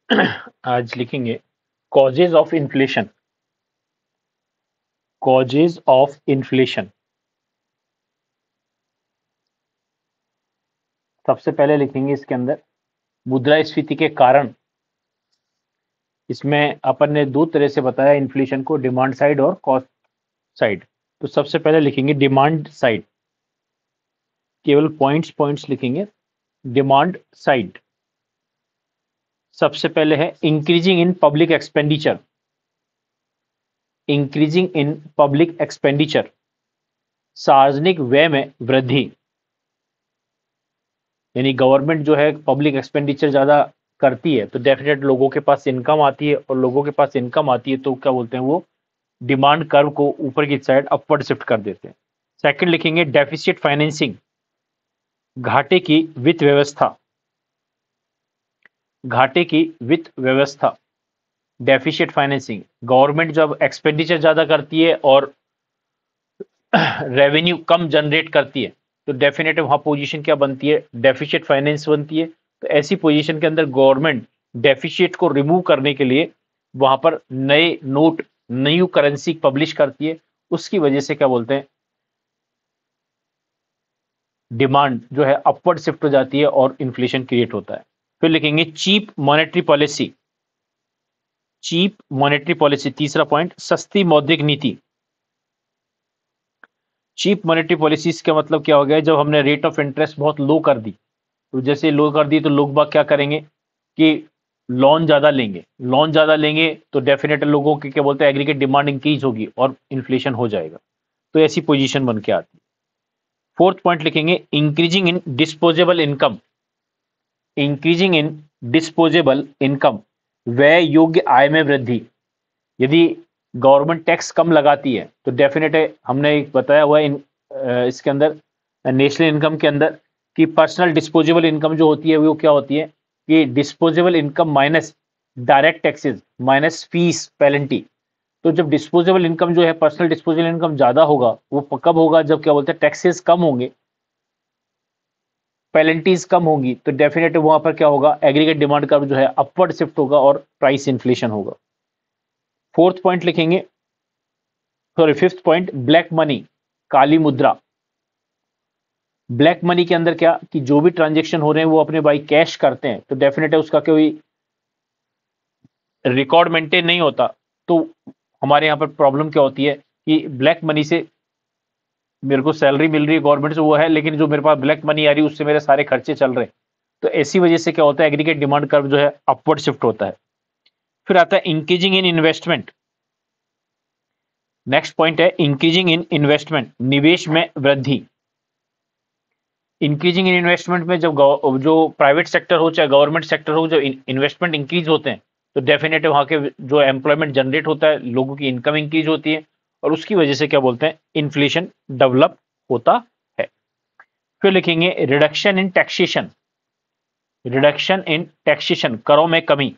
आज लिखेंगे causes of inflation. Causes of inflation. सबसे पहले लिखेंगे इसके अंदर मुद्रास्फीति के कारण। इसमें अपन ने दो तरह से बताया इन्फ्लेशन को, डिमांड साइड और कॉस्ट साइड। तो सबसे पहले लिखेंगे डिमांड साइड, केवल पॉइंट्स पॉइंट्स लिखेंगे। डिमांड साइड सबसे पहले है increasing in public expenditure. Increasing in public expenditure, सार्वजनिक व्यय में वृद्धि। यानी गवर्नमेंट जो है पब्लिक एक्सपेंडिचर ज्यादा करती है तो डेफिनेट लोगों के पास इनकम आती है, और लोगों के पास इनकम आती है तो क्या बोलते हैं, वो डिमांड कर्व को ऊपर की साइड अपवर्ड शिफ्ट कर देते हैं। सेकंड लिखेंगे डेफिसिट फाइनेंसिंग, घाटे की वित्त व्यवस्था। घाटे की वित्त व्यवस्था, डेफिसिट फाइनेंसिंग। गवर्नमेंट जब एक्सपेंडिचर ज्यादा करती है और रेवेन्यू कम जनरेट करती है तो डेफिनेट वहां पोजीशन क्या बनती है, डेफिसिट फाइनेंस बनती है। तो ऐसी पोजीशन के अंदर गवर्नमेंट डेफिसिट को रिमूव करने के लिए वहां पर नए नोट, न्यू करेंसी पब्लिश करती है। उसकी वजह से क्या बोलते हैं, डिमांड जो है अपवर्ड शिफ्ट हो जाती है और इन्फ्लेशन क्रिएट होता है। फिर लिखेंगे cheap monetary policy. Cheap monetary policy, तीसरा पॉइंट सस्ती मौद्रिक नीति। चीप मॉनेटरी पॉलिसीज का मतलब क्या हो गया, जब हमने रेट ऑफ इंटरेस्ट बहुत लो कर दी, तो जैसे लो कर दी तो लोग बाग क्या करेंगे कि लोन ज्यादा लेंगे। लोन ज्यादा लेंगे तो डेफिनेट लोगों की क्या बोलते हैं एग्रीगेट डिमांड इंक्रीज होगी और इन्फ्लेशन हो जाएगा। तो ऐसी पोजीशन बन के आती है। फोर्थ पॉइंट लिखेंगे increasing in disposable income. Increasing in disposable income, व्यय योग्य आय में वृद्धि। यदि गवर्नमेंट टैक्स कम लगाती है तो डेफिनेट है, हमने एक बताया हुआ है इसके अंदर नेशनल इनकम के अंदर कि पर्सनल डिस्पोजेबल इनकम जो होती है वो क्या होती है कि disposable income minus direct taxes minus fees penalty. तो जब डिस्पोजेबल इनकम जो है, पर्सनल डिस्पोजेबल इनकम ज्यादा होगा, वो कब होगा, जब क्या बोलते हैं टैक्सेस कम होंगे, पेनल्टीज कम होंगी, तो डेफिनेटली वहां पर क्या होगा, एग्रीगेट डिमांड का जो है अपवर्ड शिफ्ट होगा और प्राइस इन्फ्लेशन होगा। फोर्थ पॉइंट लिखेंगे, sorry fifth point, black money, काली मुद्रा। ब्लैक मनी के अंदर क्या कि जो भी ट्रांजेक्शन हो रहे हैं वो अपने भाई कैश करते हैं, तो डेफिनेट है उसका कोई रिकॉर्ड मेंटेन नहीं होता। तो हमारे यहाँ पर प्रॉब्लम क्या होती है कि ब्लैक मनी से मेरे को सैलरी मिल रही है गवर्नमेंट से, वो है, लेकिन जो मेरे पास ब्लैक मनी आ रही है उससे मेरे सारे खर्चे चल रहे हैं। तो ऐसी वजह से क्या होता है, एग्रीगेट डिमांड कर्व जो है अपवर्ड शिफ्ट होता है। फिर आता है increasing in investment. Next point है इंक्रीजिंग इन इन्वेस्टमेंट, निवेश में वृद्धि। इंक्रीजिंग इन इन्वेस्टमेंट में जब जो प्राइवेट सेक्टर हो चाहे गवर्नमेंट सेक्टर हो, जब इन्वेस्टमेंट इंक्रीज होते हैं तो डेफिनेटली वहां के जो एम्प्लॉयमेंट जनरेट होता है, लोगों की इनकम इंक्रीज होती है, और उसकी वजह से क्या बोलते हैं इन्फ्लेशन डेवलप होता है। फिर लिखेंगे reduction in taxation. Reduction in taxation, करों में कमी।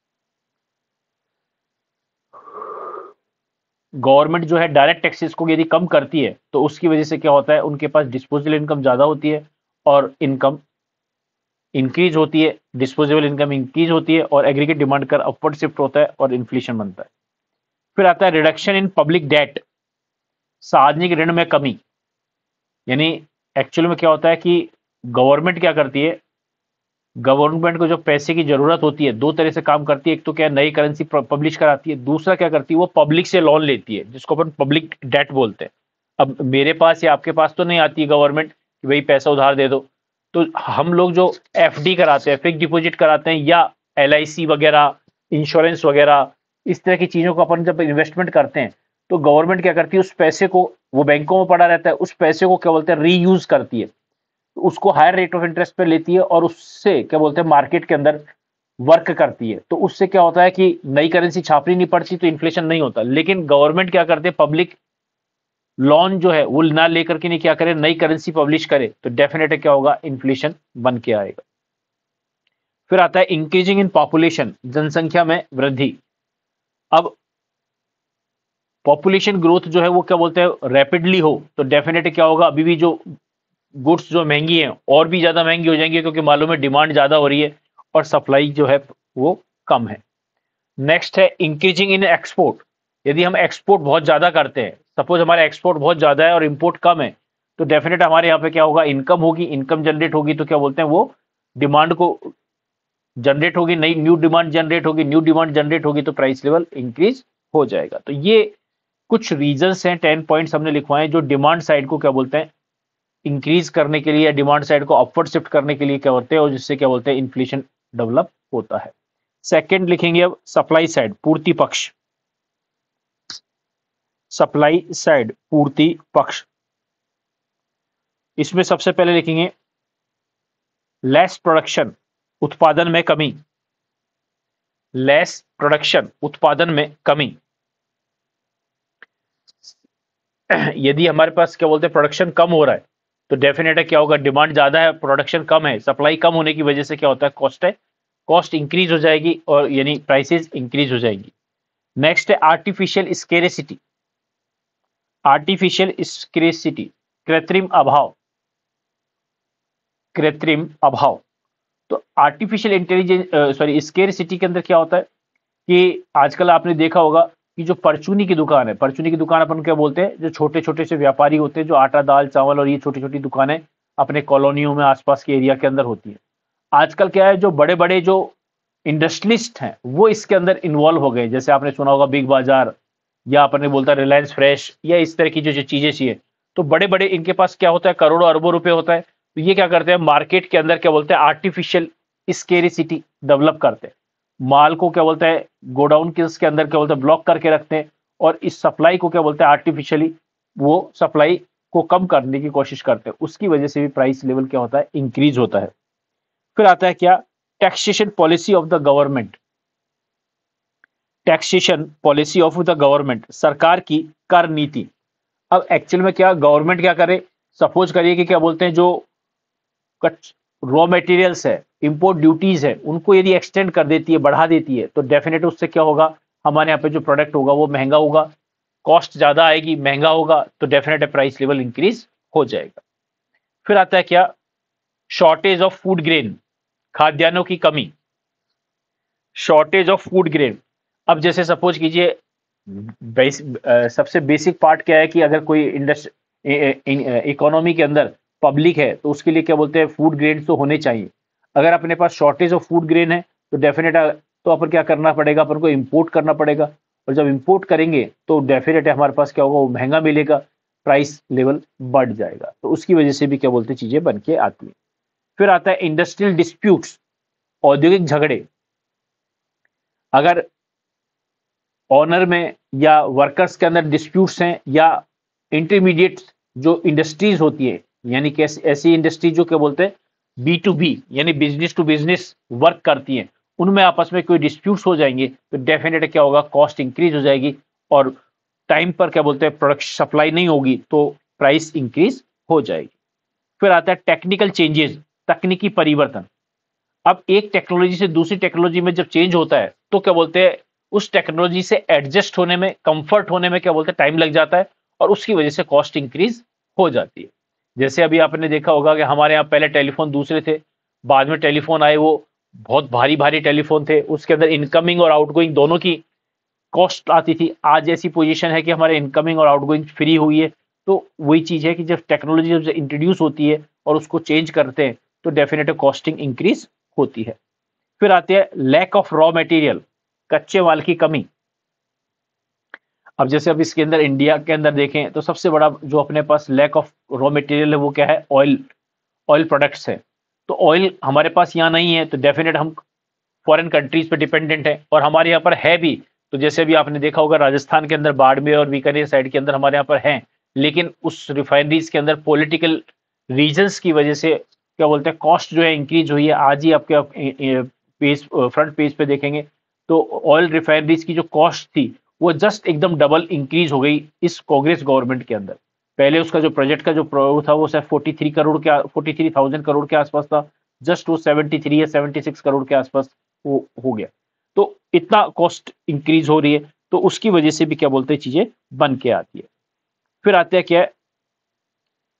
गवर्नमेंट जो है डायरेक्ट टैक्सेस को यदि कम करती है तो उसकी वजह से क्या होता है, उनके पास डिस्पोजेबल इनकम ज्यादा होती है और इनकम इंक्रीज होती है, डिस्पोजेबल इनकम इंक्रीज होती है और aggregate demand curve upward shift होता है और इन्फ्लेशन बनता है। फिर आता है रिडक्शन इन पब्लिक डेट, सार्वजनिक ऋण में कमी। यानी एक्चुअल में क्या होता है कि गवर्नमेंट क्या करती है, गवर्नमेंट को जो पैसे की जरूरत होती है दो तरह से काम करती है। एक तो क्या नई करेंसी पब्लिश कराती है, दूसरा क्या करती है वो पब्लिक से लोन लेती है, जिसको अपन पब्लिक डेट बोलते हैं। अब मेरे पास या आपके पास तो नहीं आती है गवर्नमेंट कि भाई पैसा उधार दे दो, तो हम लोग जो एफडी कराते हैं, फिक्स डिपॉजिट कराते हैं, या एलआईसी वगैरह, इंश्योरेंस वगैरह, इस तरह की चीजों को अपन जब इन्वेस्टमेंट करते हैं तो गवर्नमेंट क्या करती है, उस पैसे को, वो बैंकों में पड़ा रहता है, उस पैसे को क्या बोलते हैं रीयूज करती है, उसको हायर रेट ऑफ इंटरेस्ट पे लेती है और उससे क्या बोलते हैं मार्केट के अंदर वर्क करती है। तो उससे क्या होता है कि नई करेंसी छापनी नहीं पड़ती तो इन्फ्लेशन नहीं होता। लेकिन गवर्नमेंट क्या करते हैं, पब्लिक लोन जो है वो ना लेकर के नहीं क्या करे, नई करेंसी पब्लिश करे, तो डेफिनेट क्या होगा, इन्फ्लेशन बन के आएगा। फिर आता है इंक्रीजिंग इन पॉपुलेशन, जनसंख्या में वृद्धि। अब पॉपुलेशन ग्रोथ जो है वो क्या बोलते हैं रैपिडली हो तो डेफिनेट क्या होगा, अभी भी जो गुड्स जो महंगी हैं और भी ज्यादा महंगी हो जाएंगी, क्योंकि मालूम है डिमांड ज्यादा हो रही है और सप्लाई जो है वो कम है। नेक्स्ट है इंक्रीजिंग इन एक्सपोर्ट। यदि हम एक्सपोर्ट बहुत ज्यादा करते हैं, सपोज हमारा एक्सपोर्ट बहुत ज्यादा है और इंपोर्ट कम है, तो डेफिनेट हमारे यहाँ पे क्या होगा, इनकम होगी, इनकम जनरेट होगी, तो क्या बोलते हैं वो डिमांड को जनरेट होगी, नई न्यू डिमांड जनरेट होगी, न्यू डिमांड जनरेट होगी तो प्राइस लेवल इंक्रीज हो जाएगा। तो ये कुछ रीजंस हैं, 10 पॉइंट्स हमने लिखवाए जो डिमांड साइड को क्या बोलते हैं इंक्रीज करने के लिए या डिमांड साइड को अपवर्ड शिफ्ट करने के लिए क्या होते हैं और जिससे क्या बोलते हैं इन्फ्लेशन डेवलप होता है। सेकंड लिखेंगे अब सप्लाई साइड, पूर्ति पक्ष। सप्लाई साइड, पूर्ति पक्ष, इसमें सबसे पहले लिखेंगे लेस प्रोडक्शन, उत्पादन में कमी। लेस प्रोडक्शन, उत्पादन में कमी। यदि हमारे पास क्या बोलते हैं प्रोडक्शन कम हो रहा है तो डेफिनेट है क्या होगा, डिमांड ज्यादा है, प्रोडक्शन कम है, सप्लाई कम होने की वजह से क्या होता है कॉस्ट है, कॉस्ट इंक्रीज हो जाएगी और यानी प्राइसेस इंक्रीज हो जाएंगी। नेक्स्ट है आर्टिफिशियल स्केरेसिटी। आर्टिफिशियल स्केरेसिटी, कृत्रिम अभाव। कृत्रिम अभाव, तो आर्टिफिशियल इंटेलिजेंस स्केरसिटी के अंदर क्या होता है कि आजकल आपने देखा होगा कि जो परचूनी की दुकान है, परचूनी की दुकान अपन क्या बोलते हैं, जो छोटे छोटे से व्यापारी होते हैं जो आटा दाल चावल और ये छोटी छोटी दुकानें अपने कॉलोनियों में आसपास के एरिया के अंदर होती है, आजकल क्या है जो बड़े बड़े जो इंडस्ट्रियलिस्ट हैं वो इसके अंदर इन्वॉल्व हो गए। जैसे आपने सुना होगा बिग बाजार या अपन ने बोलता है रिलायंस फ्रेश या इस तरह की जो चीजें चाहिए, तो बड़े बड़े इनके पास क्या होता है करोड़ों अरबों रुपए होता है, तो ये क्या करते हैं मार्केट के अंदर क्या बोलते हैं आर्टिफिशियल स्केरिसिटी डेवलप करते हैं, माल को क्या बोलते हैं गोडाउन के उसके अंदर क्या बोलते हैं ब्लॉक करके रखते हैं और इस सप्लाई को क्या बोलते हैं आर्टिफिशियली वो सप्लाई को कम करने की कोशिश करते हैं, उसकी वजह से भी प्राइस लेवल क्या होता है इंक्रीज होता है। फिर आता है क्या, taxation policy of the government. Taxation policy of the government, सरकार की कर नीति। अब एक्चुअल में क्या गवर्नमेंट क्या करे, सपोज करिए कि क्या बोलते हैं जो रॉ मटेरियल्स है, इंपोर्ट ड्यूटीज है, उनको यदि एक्सटेंड कर देती है, बढ़ा देती है, तो डेफिनेट उससे क्या होगा हमारे यहाँ पे जो प्रोडक्ट होगा वो महंगा होगा, कॉस्ट ज्यादा आएगी, महंगा होगा, तो डेफिनेट प्राइस लेवल इंक्रीज हो जाएगा। फिर आता है क्या, शॉर्टेज ऑफ फूड ग्रेन, खाद्यान्नों की कमी। शॉर्टेज ऑफ फूड ग्रेन, अब जैसे सपोज कीजिए सबसे बेसिक पार्ट क्या है कि अगर कोई इकोनॉमी के अंदर पब्लिक है तो उसके लिए क्या बोलते हैं फूड ग्रेन तो होने चाहिए। अगर अपने पास शॉर्टेज ऑफ फूड ग्रेन है तो डेफिनेट तो अपन क्या करना पड़ेगा, अपन को इंपोर्ट करना पड़ेगा, और जब इंपोर्ट करेंगे तो डेफिनेट हमारे पास क्या होगा वो महंगा मिलेगा, प्राइस लेवल बढ़ जाएगा, तो उसकी वजह से भी क्या बोलते चीजें बन के आती है। फिर आता है इंडस्ट्रियल डिस्प्यूट्स, औद्योगिक झगड़े। अगर ऑनर में या वर्कर्स के अंदर डिस्प्यूट्स हैं या इंटरमीडिएट जो इंडस्ट्रीज होती है, यानी कि ऐसी इंडस्ट्री जो क्या बोलते हैं B2B यानी बिजनेस टू बिजनेस वर्क करती हैं, उनमें आपस में कोई डिस्प्यूट्स हो जाएंगे तो डेफिनेट क्या होगा कॉस्ट इंक्रीज हो जाएगी और टाइम पर क्या बोलते हैं प्रोडक्शन सप्लाई नहीं होगी तो प्राइस इंक्रीज हो जाएगी। फिर आता है टेक्निकल चेंजेस, तकनीकी परिवर्तन। अब एक टेक्नोलॉजी से दूसरी टेक्नोलॉजी में जब चेंज होता है तो क्या बोलते हैं उस टेक्नोलॉजी से एडजस्ट होने में, कंफर्ट होने में क्या बोलते हैं टाइम लग जाता है और उसकी वजह से कॉस्ट इंक्रीज हो जाती है। जैसे अभी आपने देखा होगा कि हमारे यहाँ पहले टेलीफोन दूसरे थे, बाद में टेलीफोन आए, वो बहुत भारी भारी टेलीफोन थे, उसके अंदर इनकमिंग और आउटगोइंग दोनों की कॉस्ट आती थी। आज ऐसी पोजीशन है कि हमारे इनकमिंग और आउटगोइंग फ्री हुई है। तो वही चीज है कि जब टेक्नोलॉजी जब इंट्रोड्यूस होती है और उसको चेंज करते हैं तो डेफिनेट कॉस्टिंग इंक्रीज होती है। फिर आते हैं लैक ऑफ रॉ मटेरियल, कच्चे माल की कमी। अब जैसे अब इसके अंदर इंडिया के अंदर देखें तो सबसे बड़ा जो अपने पास लैक ऑफ रॉ मटेरियल है वो क्या है, ऑयल, ऑयल प्रोडक्ट्स है। तो ऑयल हमारे पास यहाँ नहीं है तो डेफिनेट हम फॉरेन कंट्रीज पे डिपेंडेंट है और हमारे यहाँ पर है भी। तो जैसे अभी आपने देखा होगा राजस्थान के अंदर बाड़मेर और बीकानेर साइड के अंदर हमारे यहाँ पर हैं, लेकिन उस रिफाइनरीज के अंदर पॉलिटिकल रीजंस की वजह से क्या बोलते हैं कॉस्ट जो है इंक्रीज हुई है। आज ही आपके पेज फ्रंट पेज पे देखेंगे तो ऑयल रिफाइनरीज की जो कॉस्ट थी वो जस्ट एकदम डबल इंक्रीज हो गई इस कांग्रेस गवर्नमेंट के अंदर। पहले उसका जो प्रोजेक्ट का जो था वो सिर्फ 43,000 करोड़ के आसपास था, जस्ट वो 73 या 76 करोड़ के आसपास वो हो गया। तो इतना कॉस्ट इंक्रीज हो रही है तो उसकी वजह से भी क्या बोलते हैं चीजें बन के आती है। फिर आते हैं क्या,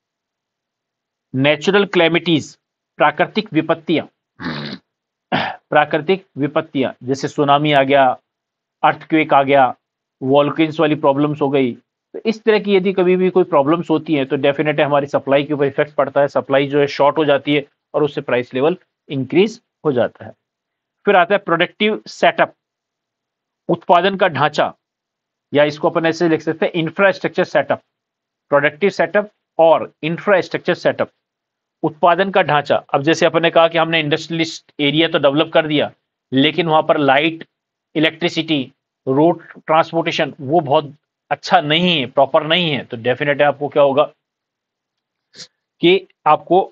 नेचुरल क्लैमिटीज, प्राकृतिक विपत्तियां। प्राकृतिक विपत्तियां जैसे सुनामी आ गया, अर्थक्वेक आ गया, वॉल्केन्स वाली प्रॉब्लम्स हो गई, तो इस तरह की यदि कभी भी कोई प्रॉब्लम्स होती हैं तो डेफिनेटली हमारी सप्लाई के ऊपर इफेक्ट पड़ता है, सप्लाई जो है शॉर्ट हो जाती है और उससे प्राइस लेवल इंक्रीज हो जाता है। फिर आता है प्रोडक्टिव सेटअप, उत्पादन का ढांचा, या इसको अपन ऐसे लिख सकते हैं इंफ्रास्ट्रक्चर सेटअप। प्रोडक्टिव सेटअप और इंफ्रास्ट्रक्चर सेटअप, उत्पादन का ढांचा। अब जैसे अपन ने कहा कि हमने इंडस्ट्रियलिस्ट एरिया तो डेवलप कर दिया, लेकिन वहां पर लाइट, इलेक्ट्रिसिटी, रोड ट्रांसपोर्टेशन वो बहुत अच्छा नहीं है, प्रॉपर नहीं है, तो डेफिनेटली आपको क्या होगा कि आपको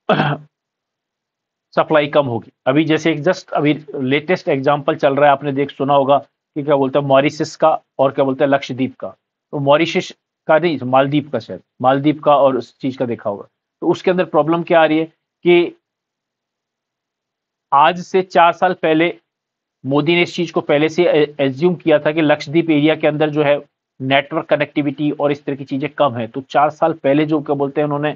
सप्लाई कम होगी। अभी जैसे एक जस्ट अभी लेटेस्ट एग्जांपल चल रहा है, आपने देख सुना होगा कि क्या बोलते हैं मॉरिशस का और क्या बोलते हैं लक्षद्वीप का। तो मॉरिशस का नहीं, मालदीव का, शायद मालदीव का, और उस चीज का देखा होगा। तो उसके अंदर प्रॉब्लम क्या आ रही है कि आज से 4 साल पहले मोदी ने इस चीज को पहले से एज्यूम किया था कि लक्षद्वीप एरिया के अंदर जो है नेटवर्क कनेक्टिविटी और इस तरह की चीजें कम है। तो 4 साल पहले जो क्या बोलते हैं उन्होंने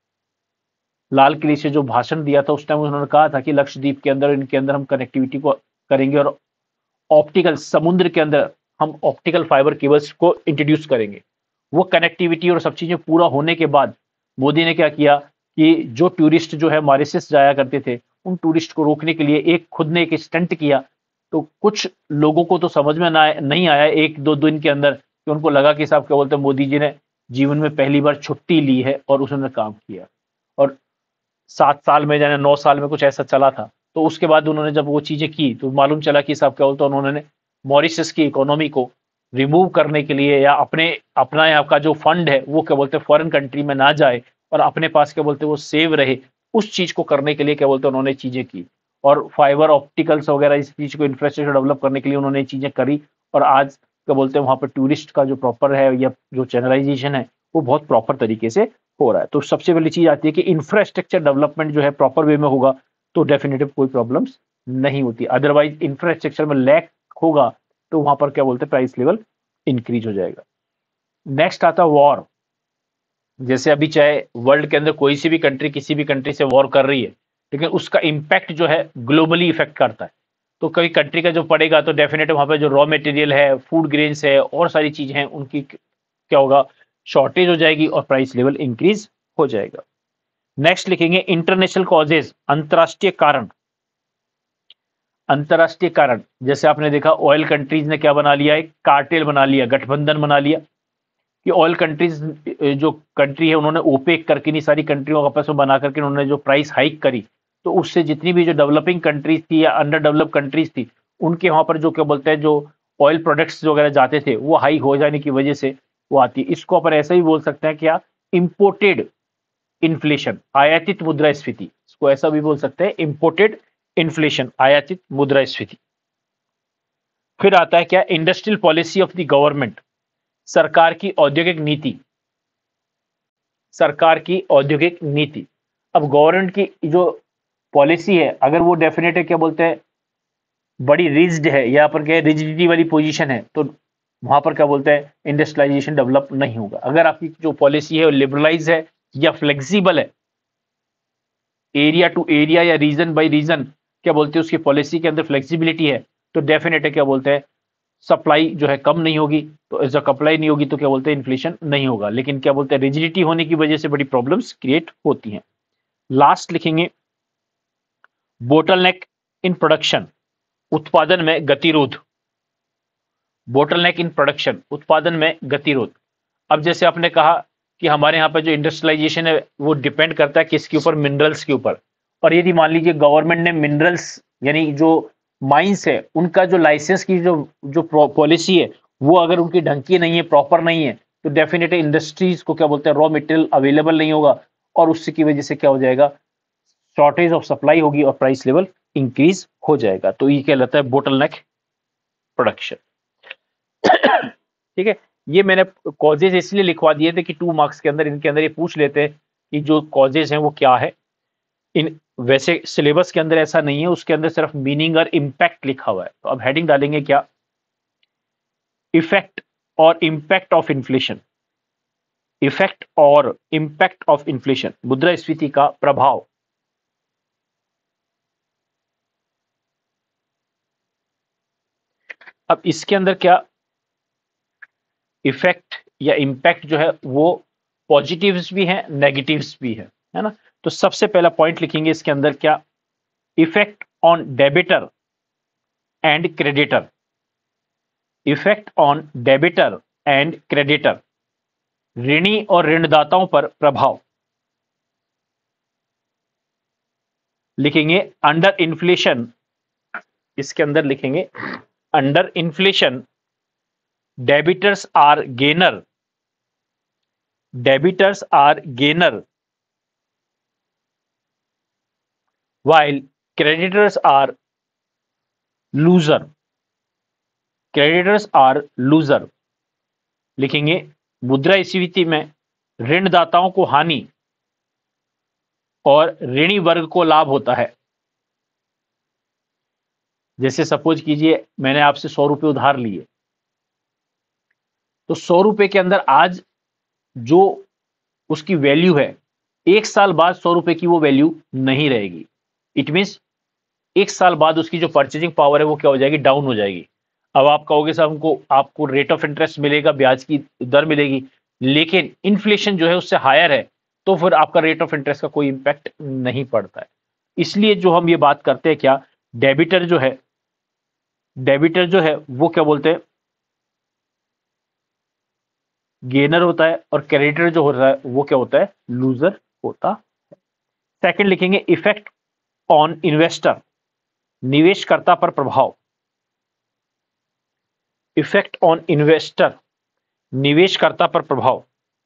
लाल किले से जो भाषण दिया था, उस टाइम उन्होंने कहा था कि लक्षद्वीप के अंदर, इनके अंदर हम कनेक्टिविटी को करेंगे और ऑप्टिकल, समुद्र के अंदर हम ऑप्टिकल फाइबर केबल्स को इंट्रोड्यूस करेंगे। वो कनेक्टिविटी और सब चीजें पूरा होने के बाद मोदी ने क्या किया कि जो टूरिस्ट जो है मॉरिशस जाया करते थे, उन टूरिस्ट को रोकने के लिए एक खुद ने एक स्टंट किया। तो कुछ लोगों को तो समझ में नहीं आया एक दो दिन के अंदर, कि उनको लगा कि साहब क्या बोलते हैं मोदी जी ने जीवन में पहली बार छुट्टी ली है और उसने काम किया। और 7 साल में या 9 साल में कुछ ऐसा चला था। तो उसके बाद उन्होंने जब वो चीजें की तो मालूम चला कि साहब क्या बोलते हैं उन्होंने मॉरिशस की इकोनॉमी को रिमूव करने के लिए, या अपना यहाँ का जो फंड है वो क्या बोलते हैं फॉरेन कंट्री में ना जाए और अपने पास क्या बोलते हैं वो सेव रहे, उस चीज को करने के लिए क्या बोलते हैं उन्होंने चीजें की। और फाइबर ऑप्टिकल्स वगैरह इस चीज को इंफ्रास्ट्रक्चर डेवलप करने के लिए उन्होंने चीजें करी। और आज क्या बोलते हैं वहां पर टूरिस्ट का जो प्रॉपर है या जो चैनलाइजेशन है वो बहुत प्रॉपर तरीके से हो रहा है। तो सबसे पहली चीज आती है कि इंफ्रास्ट्रक्चर डेवलपमेंट जो है प्रॉपर वे में होगा तो डेफिनेटिव कोई प्रॉब्लम्स नहीं होती। अदरवाइज इंफ्रास्ट्रक्चर में लैक होगा तो वहां पर क्या बोलते हैं प्राइस लेवल इंक्रीज हो जाएगा। नेक्स्ट आता है वॉर। जैसे अभी चाहे वर्ल्ड के अंदर कोई सी भी कंट्री किसी भी कंट्री से वॉर कर रही है, लेकिन उसका इंपैक्ट जो है ग्लोबली इफेक्ट करता है। तो कई कंट्री का जो पड़ेगा तो डेफिनेटली वहां पे जो रॉ मटेरियल है, फूड ग्रेन्स है और सारी चीजें हैं, उनकी क्या होगा, शॉर्टेज हो जाएगी और प्राइस लेवल इंक्रीज हो जाएगा। नेक्स्ट लिखेंगे इंटरनेशनल कॉजेज, अंतरराष्ट्रीय कारण। अंतरराष्ट्रीय कारण जैसे आपने देखा ऑयल कंट्रीज ने क्या बना लिया, एक कार्टेल बना लिया, गठबंधन बना लिया कि ऑयल कंट्रीज, जो कंट्री है उन्होंने ओपेक करके नहीं सारी कंट्रियों को आपस में बना करके उन्होंने जो प्राइस हाइक करी, तो उससे जितनी भी जो डेवलपिंग कंट्रीज थी या अंडर डेवलप कंट्रीज थी, उनके वहां पर जो क्या बोलते हैं जो ऑयल प्रोडक्ट्स वगैरह जाते थे वो हाई हो जाने की वजह से वो आती है। इसको अपन ऐसा ही बोल सकते हैं क्या, इंपोर्टेड इन्फ्लेशन, आयातित मुद्रास्फीति। इसको ऐसा भी बोल सकते हैं इंपोर्टेड इन्फ्लेशन, आयातित मुद्रास्फीति। फिर आता है क्या, industrial policy of the government, सरकार की औद्योगिक नीति। सरकार की औद्योगिक नीति, अब गवर्नमेंट की जो पॉलिसी है अगर वो डेफिनेटली क्या बोलते हैं बड़ी रिज्ड है या पर क्या रिजिडिटी वाली पोजीशन है, तो वहां पर क्या बोलते हैं इंडस्ट्रियलाइजेशन डेवलप नहीं होगा। अगर आपकी जो पॉलिसी है वो लिबरलाइज है या फ्लेक्सिबल है, एरिया टू एरिया या रीजन बाय रीजन क्या बोलते हैं उसकी पॉलिसी के अंदर फ्लेक्सिबिलिटी है, तो डेफिनेटली क्या बोलते हैं सप्लाई जो है कम नहीं होगी। तो जब सप्लाई नहीं होगी तो क्या बोलते हैं इन्फ्लेशन नहीं होगा। लेकिन क्या बोलते हैं रिजिडिटी होने की वजह से बड़ी प्रॉब्लम्स क्रिएट होती हैं। लास्ट लिखेंगे बोटलनेक इन प्रोडक्शन, उत्पादन में गतिरोध। बोटलनेक इन प्रोडक्शन, उत्पादन में गतिरोध। अब जैसे आपने कहा कि हमारे यहाँ पर जो इंडस्ट्रियलाइजेशन है वो डिपेंड करता है किसके ऊपर, मिनरल्स के ऊपर। और यदि मान लीजिए गवर्नमेंट ने मिनरल्स यानी जो माइंस है उनका जो लाइसेंस की जो जो पॉलिसी है वो अगर उनकी ढंग की नहीं है, प्रॉपर नहीं है, तो डेफिनेटली इंडस्ट्रीज को क्या बोलते हैं रॉ मटेरियल अवेलेबल नहीं होगा और उसकी की वजह से क्या हो जाएगा, शॉर्टेज ऑफ सप्लाई होगी और प्राइस लेवल इंक्रीज हो जाएगा। तो ये कहलाता है बोटलनेक प्रोडक्शन। ठीक है, ये मैंने कॉजेज इसलिए लिखवा दिए थे कि 2 मार्क्स के अंदर इनके अंदर ये पूछ लेते हैं कि जो कॉजेज हैं वो क्या है। इन वैसे सिलेबस के अंदर ऐसा नहीं है, उसके अंदर सिर्फ मीनिंग और इम्पैक्ट लिखा हुआ है। तो अब हेडिंग डालेंगे क्या, इफेक्ट और इम्पैक्ट ऑफ इन्फ्लेशन। इफेक्ट और इम्पैक्ट ऑफ इन्फ्लेशन, मुद्रास्फीति का प्रभाव। अब इसके अंदर क्या इफेक्ट या इम्पैक्ट जो है वो पॉजिटिव्स भी हैं, नेगेटिव्स भी है ना। तो सबसे पहला पॉइंट लिखेंगे इसके अंदर क्या, effect on debtor and creditor. Effect on debtor and creditor, ऋणी और ऋणदाताओं पर प्रभाव। लिखेंगे अंडर इन्फ्लेशन, इसके अंदर लिखेंगे under inflation debtors are gainer, debtors are gainer while creditors are loser, creditors are loser। लिखेंगे मुद्रास्फीति में ऋणदाताओं को हानि और ऋणी वर्ग को लाभ होता है। जैसे सपोज कीजिए मैंने आपसे 100 रुपए उधार लिए, तो 100 रुपए के अंदर आज जो उसकी वैल्यू है, 1 साल बाद 100 रुपए की वो वैल्यू नहीं रहेगी। इट मीन्स 1 साल बाद उसकी जो परचेजिंग पावर है वो क्या हो जाएगी, डाउन हो जाएगी। अब आप कहोगे साहब हमको आपको रेट ऑफ इंटरेस्ट मिलेगा, ब्याज की दर मिलेगी, लेकिन इन्फ्लेशन जो है उससे हायर है, तो फिर आपका रेट ऑफ इंटरेस्ट का कोई इंपैक्ट नहीं पड़ता है। इसलिए जो हम ये बात करते हैं क्या, डेबिटर जो है, डेबिटर जो है वो क्या बोलते हैं, गेनर होता है, और क्रेडिटर जो होता है वो क्या होता है, लूजर होता है। सेकंड लिखेंगे इफेक्ट ऑन इन्वेस्टर, निवेशकर्ता पर प्रभाव। इफेक्ट ऑन इन्वेस्टर, निवेशकर्ता पर प्रभाव।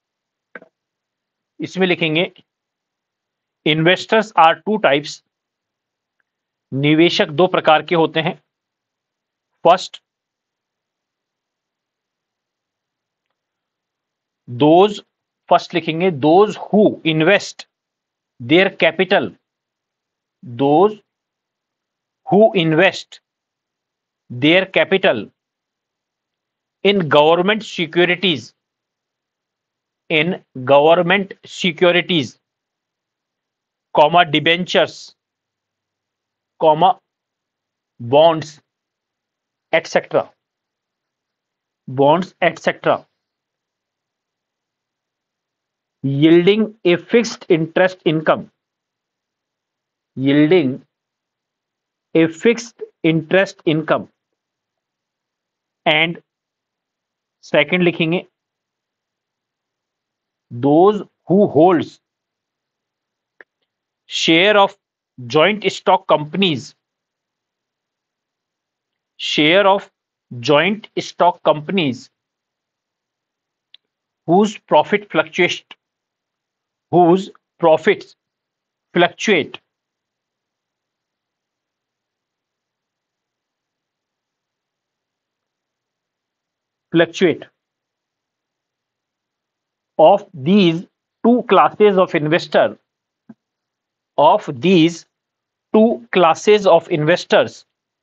इसमें लिखेंगे इन्वेस्टर्स आर टू टाइप्स, निवेशक दो प्रकार के होते हैं। फर्स्ट, दोज, फर्स्ट लिखेंगे those who invest their capital, those who invest their capital in government securities, in government securities, comma debentures, comma bonds etcetera, bonds etcetera, yielding a fixed interest income, yielding a fixed interest income। and second लिखेंगे those who holds share of joint stock companies, share of joint stock companies whose profit fluctuates, whose profits fluctuate, fluctuate। of these two classes of investor, of these two classes of investors,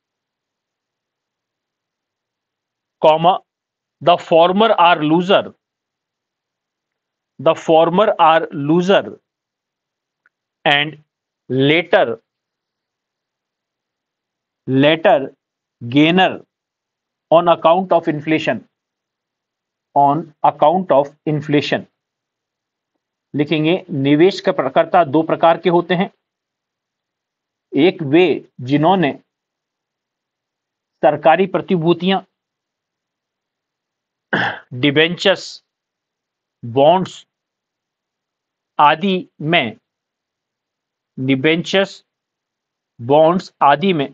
comma the former are loser, the former are loser and later gainer on account of inflation, on account of inflation। लिखेंगे निवेश का प्रकर्ता दो प्रकार के होते हैं। एक वे जिन्होंने सरकारी प्रतिभूतियां, डिबेंचर्स, बॉन्ड्स आदि में, डिबेंचर्स, बॉन्ड्स आदि में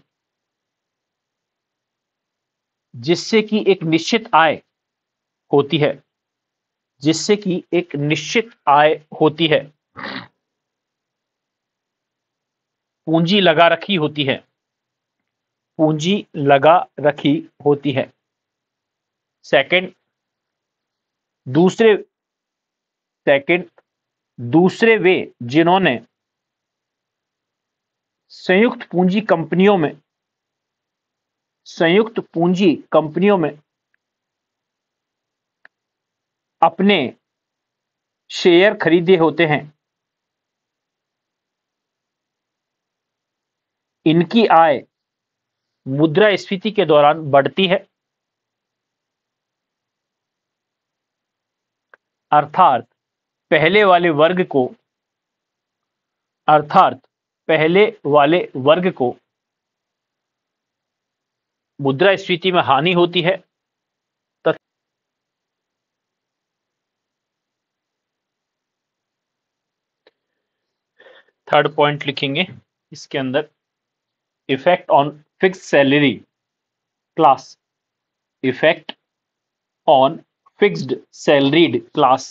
जिससे कि एक निश्चित आय होती है, जिससे कि एक निश्चित आय होती है, पूंजी लगा रखी होती है, पूंजी लगा रखी होती है। सेकंड, दूसरे वे जिन्होंने संयुक्त पूंजी कंपनियों में अपने शेयर खरीदे होते हैं, इनकी आय मुद्रास्फीति के दौरान बढ़ती है। अर्थात पहले वाले वर्ग को अर्थात पहले वाले वर्ग को मुद्रास्फीति में हानि होती है तथा थर्ड पॉइंट लिखेंगे इसके अंदर, effect on fixed salary class, effect on fixed salaried class,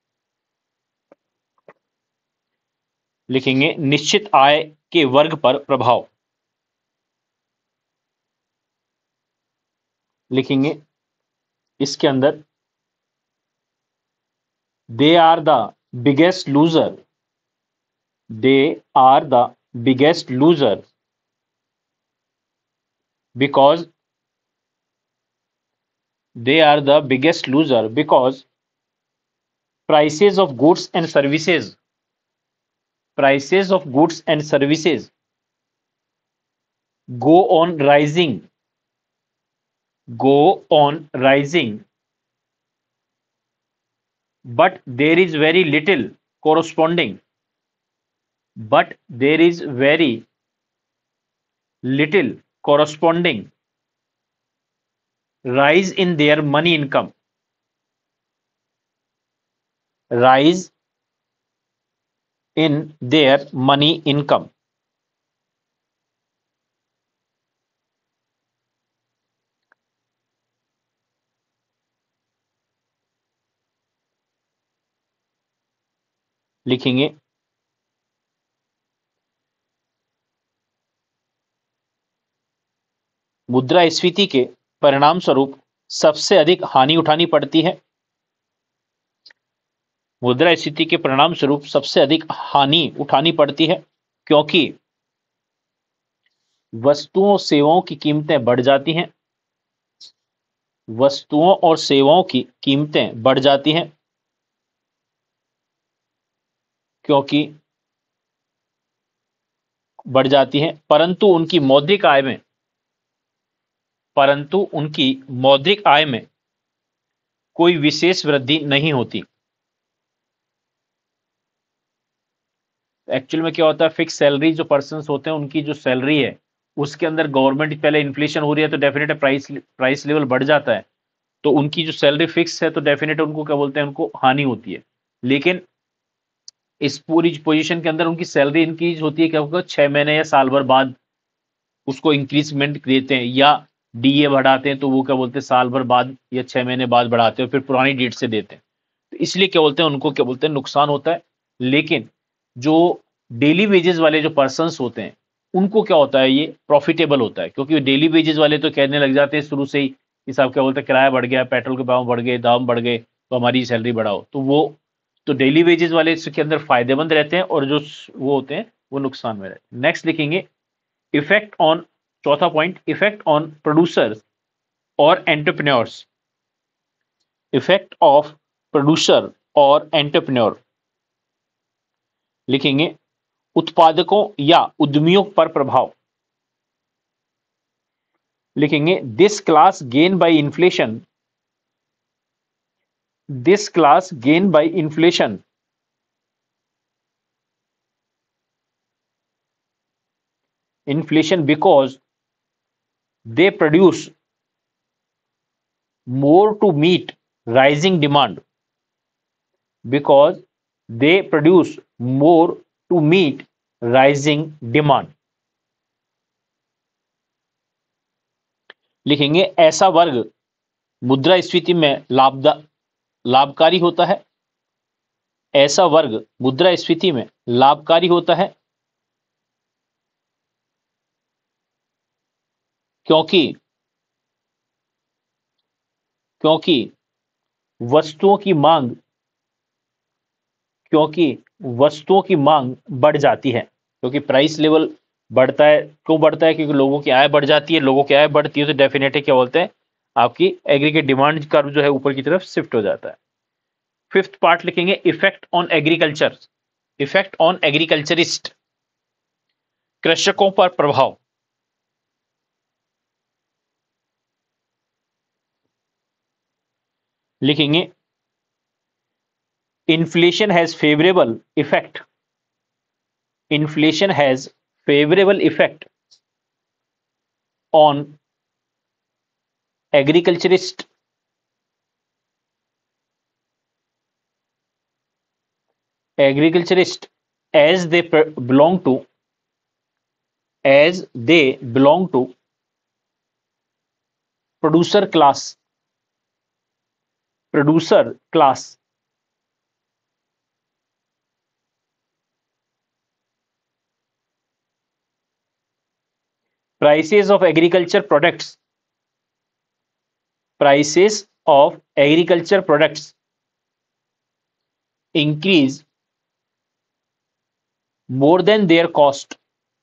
लिखेंगे निश्चित आय के वर्ग पर प्रभाव, लिखेंगे इसके अंदर they are the biggest loser, they are the biggest loser because they are the biggest loser because prices of goods and services go on rising, but there is very little corresponding rise in their money income, लिखेंगे मुद्रास्फीति के परिणाम स्वरूप सबसे अधिक हानि उठानी पड़ती है, मुद्रास्फीति के परिणाम स्वरूप सबसे अधिक हानि उठानी पड़ती है क्योंकि वस्तुओं सेवाओं की कीमतें बढ़ जाती हैं, वस्तुओं और सेवाओं की कीमतें बढ़ जाती हैं क्योंकि बढ़ जाती हैं, परंतु उनकी मौद्रिक आय में कोई विशेष वृद्धि नहीं होती। एक्चुअल में क्या होता है, फिक्स सैलरी जो पर्सन्स होते हैं उनकी जो सैलरी है उसके अंदर गवर्नमेंट पहले इन्फ्लेशन हो रही है तो डेफिनेट प्राइस लेवल बढ़ जाता है, तो उनकी जो सैलरी फिक्स है तो डेफिनेट उनको क्या बोलते हैं, उनको हानि होती है। लेकिन इस पूरी पोजीशन के अंदर उनकी सैलरी इंक्रीज होती है क्या होगा, 6 महीने या साल भर बाद उसको इंक्रीजमेंट देते हैं या डीए बढ़ाते हैं, तो वो क्या बोलते हैं साल भर बाद या 6 महीने बाद बढ़ाते हैं, फिर पुरानी डेट से देते हैं, तो इसलिए क्या बोलते हैं उनको क्या बोलते हैं नुकसान होता है। लेकिन जो डेली वेजेस वाले जो पर्सन्स होते हैं उनको क्या होता है, ये प्रॉफिटेबल होता है क्योंकि डेली वेजेस वाले तो कहने लग जाते हैं शुरू से ही कि साहब क्या बोलते हैं किराया बढ़ गया, पेट्रोल के भाव बढ़ गए, दाम बढ़ गए, तो हमारी सैलरी बढ़ाओ, तो वो तो डेली वेजेस वाले इसके अंदर फायदेमंद रहते हैं और जो वो होते हैं वो नुकसान में रहते हैं। नेक्स्ट लिखेंगे इफेक्ट ऑन, चौथा पॉइंट, इफेक्ट ऑन प्रोड्यूसर्स और एंटरप्रेन्योर्स, इफेक्ट ऑफ प्रोड्यूसर और एंटरप्रेन्योर, लिखेंगे उत्पादकों या उद्यमियों पर प्रभाव, लिखेंगे this class gain by inflation, this class gain by inflation, inflation because they produce more to meet rising demand, because they produce more to meet rising demand, लिखेंगे ऐसा वर्ग मुद्रास्फीति में लाभकारी होता है, ऐसा वर्ग मुद्रास्फीति में लाभकारी होता है क्योंकि वस्तुओं की मांग बढ़ जाती है, क्योंकि प्राइस लेवल बढ़ता है, क्यों बढ़ता है, क्योंकि लोगों की आय बढ़ जाती है, लोगों की आय बढ़ती है तो डेफिनेटली क्या बोलते हैं आपकी एग्रीगेट डिमांड कर्व जो है ऊपर की तरफ शिफ्ट हो जाता है। फिफ्थ पार्ट लिखेंगे effect on agriculture, effect on agriculturist, कृषकों पर प्रभाव, लिखेंगे inflation has favorable effect. Inflation has favorable effect on agriculturist agriculturist as they belong to producer class. Prices of agriculture products increase more than their cost.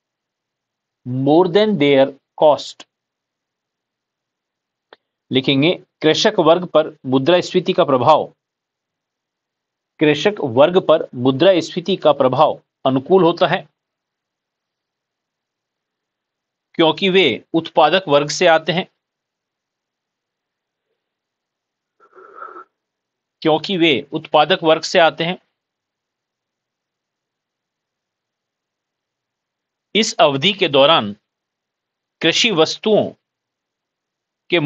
लिखेंगे कृषक वर्ग पर मुद्रास्फीति का प्रभाव अनुकूल होता है क्योंकि वे उत्पादक वर्ग से आते हैं। इस अवधि के दौरान कृषि वस्तुओं के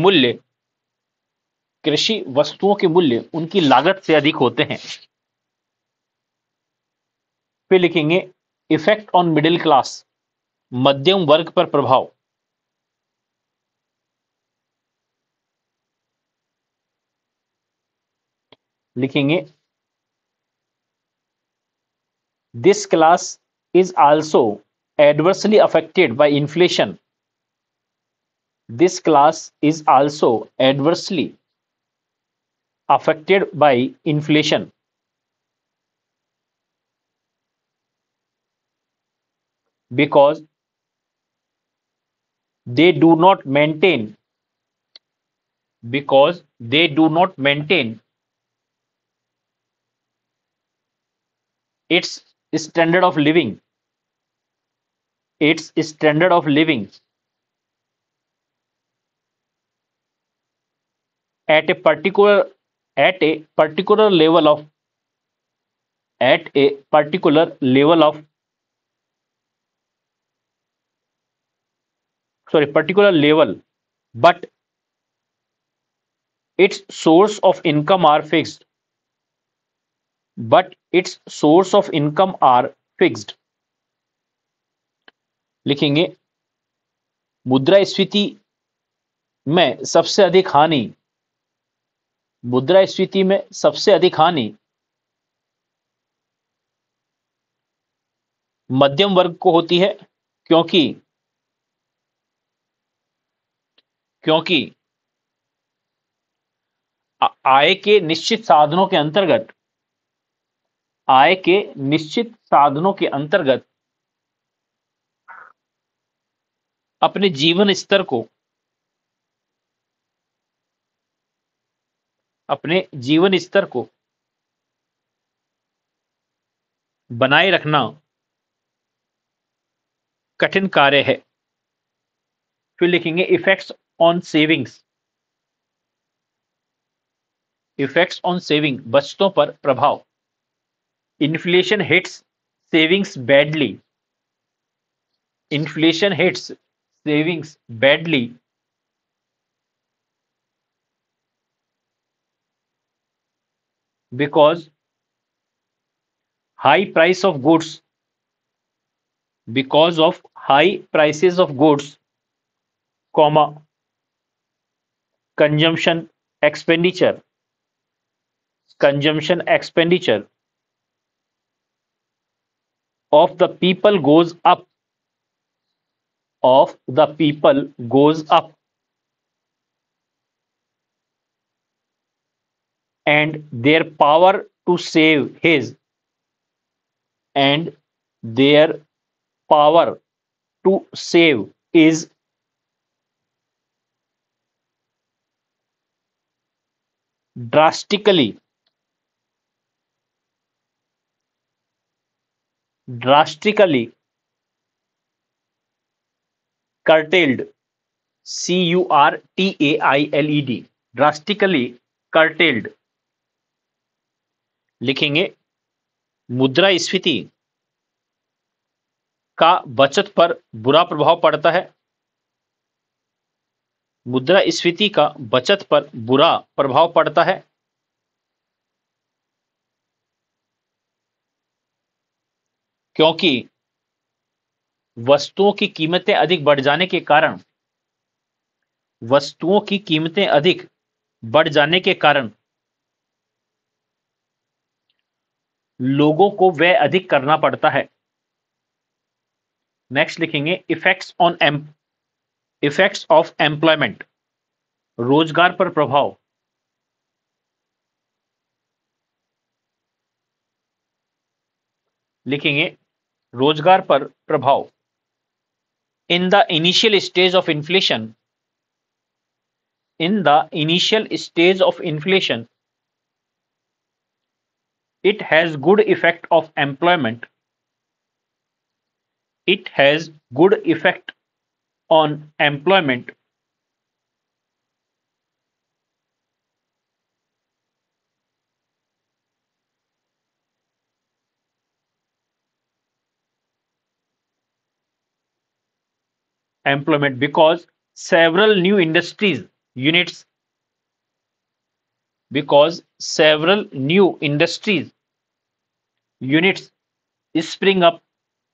मूल्य उनकी लागत से अधिक होते हैं। फिर लिखेंगे इफेक्ट ऑन मिडिल क्लास, मध्यम वर्ग पर प्रभाव। लिखेंगे this class is also adversely affected by inflation. This class is also adversely affected by inflation because they do not maintain its standard of living at a particular level but its source of income are fixed. लिखेंगे मुद्रास्फीति में सबसे अधिक हानि मध्यम वर्ग को होती है क्योंकि आय के निश्चित साधनों के अंतर्गत अपने जीवन स्तर को बनाए रखना कठिन कार्य है। फिर लिखेंगे इफेक्ट्स ऑन सेविंग, बचतों पर प्रभाव। Inflation hits savings badly because high prices of goods, consumption expenditure of the people goes up and their power to save is drastically curtailed. drastically curtailed. लिखेंगे मुद्रास्फीति का बचत पर बुरा प्रभाव पड़ता है। मुद्रास्फीति का बचत पर बुरा प्रभाव पड़ता है क्योंकि वस्तुओं की कीमतें अधिक बढ़ जाने के कारण वस्तुओं की कीमतें अधिक बढ़ जाने के कारण लोगों को व्यय अधिक करना पड़ता है। नेक्स्ट लिखेंगे इफेक्ट्स ऑफ एम्प्लॉयमेंट, रोजगार पर प्रभाव। लिखेंगे रोजगार पर प्रभाव। In the initial stage of inflation, it has good effect of employment. It has good effect on employment. Employment because several new industries units spring up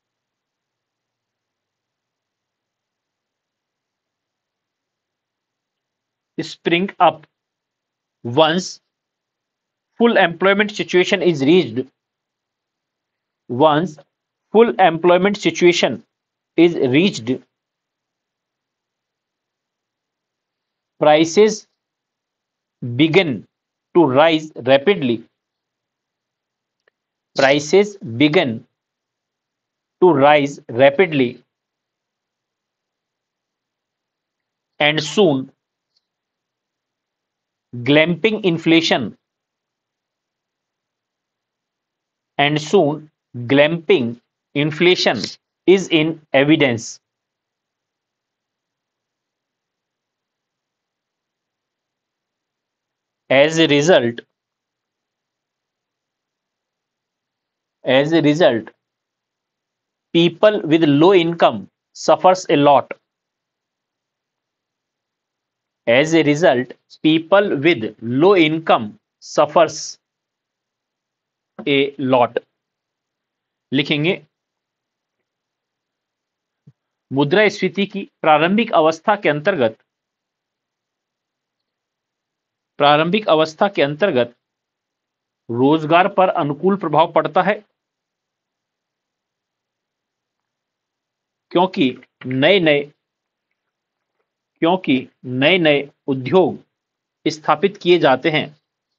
once full employment situation is reached. Once full employment situation is reached, prices begin to rise rapidly. Prices begin to rise rapidly, and soon glamping inflation is in evidence. As a result, people with low income suffers a lot. As a result, people with low income suffers a lot. लिखेंगे मुद्रास्फीति की प्रारंभिक अवस्था के अंतर्गत रोजगार पर अनुकूल प्रभाव पड़ता है क्योंकि नए नए उद्योग स्थापित किए जाते हैं।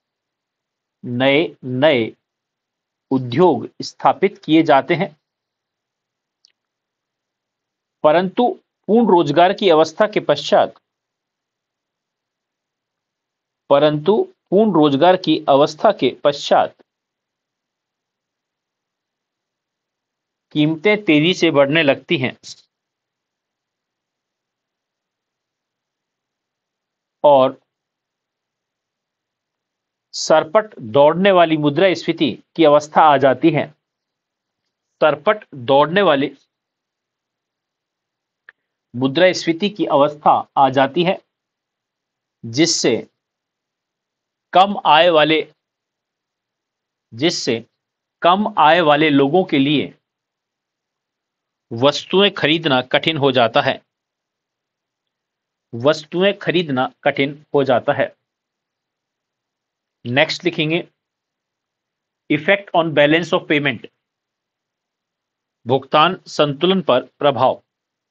नए उद्योग स्थापित किए जाते हैं, परंतु पूर्ण रोजगार की अवस्था के पश्चात कीमतें तेजी से बढ़ने लगती हैं और सरपट दौड़ने वाली मुद्रास्फीति की अवस्था आ जाती है। सरपट दौड़ने वाली मुद्रास्फीति की अवस्था आ जाती है जिससे कम आय वाले लोगों के लिए वस्तुएं खरीदना कठिन हो जाता है। नेक्स्ट लिखेंगे effect on balance of payment, भुगतान संतुलन पर प्रभाव।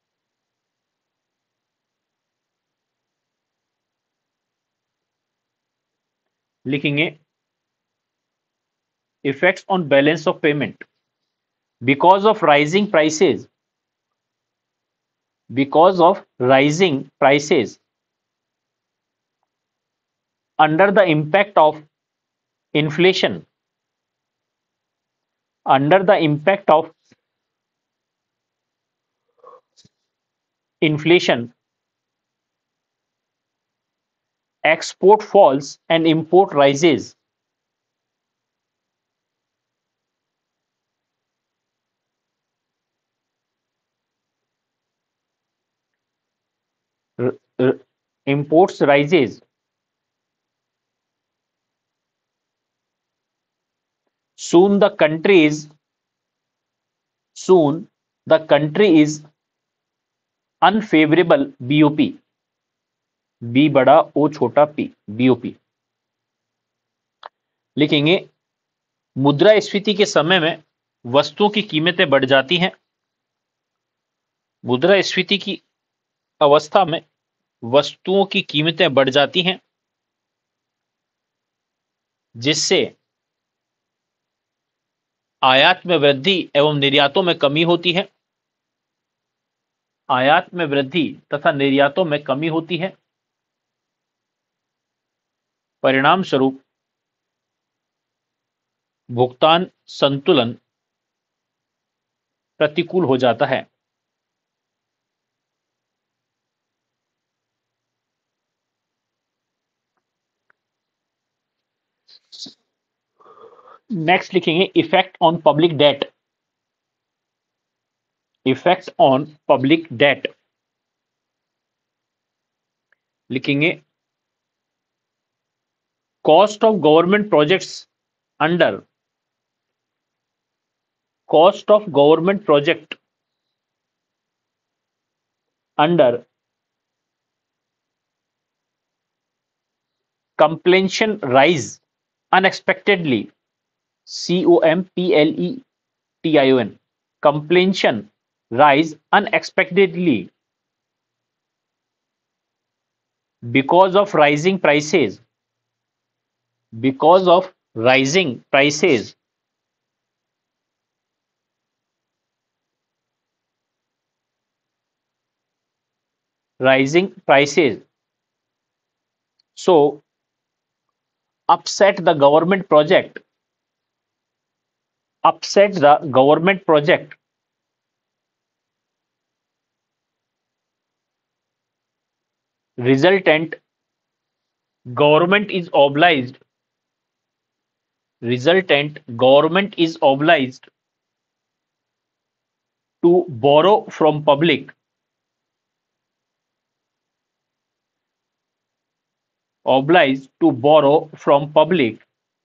लिखेंगे effects on balance of payment because of rising prices under the impact of inflation export falls and import rises. imports rises, soon the country is unfavorable BOP, B बड़ा O छोटा P, BOP। लिखेंगे मुद्रास्फीति के समय में वस्तुओं की कीमतें बढ़ जाती हैं। मुद्रास्फीति की अवस्था में वस्तुओं की कीमतें बढ़ जाती हैं, जिससे आयात में वृद्धि एवं निर्यातों में कमी होती है। आयात में वृद्धि तथा निर्यातों में कमी होती है। परिणाम स्वरूप भुगतान संतुलन प्रतिकूल हो जाता है। नेक्स्ट लिखेंगे effect on public debt. Effect on public debt लिखेंगे cost of government projects under cost of government project under completion rise unexpectedly, COMPLETION, completion rise unexpectedly because of rising prices, because of rising prices, rising prices, so upset the government project, upset the government project, resultant government is obliged, resultant government is obliged to borrow from public, obliged to borrow from public,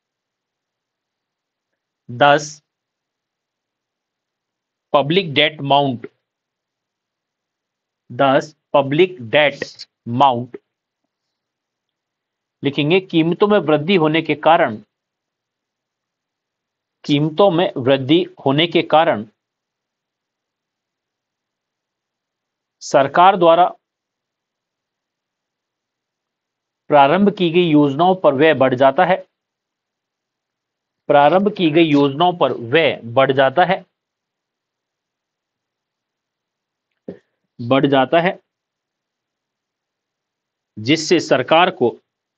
thus public debt mount, thus public debt mount। लिखेंगे कीमतों में वृद्धि होने के कारण, कीमतों में वृद्धि होने के कारण सरकार द्वारा प्रारंभ की गई योजनाओं पर व्यय बढ़ जाता है, प्रारंभ की गई योजनाओं पर व्यय बढ़ जाता है, बढ़ जाता है, जिससे सरकार को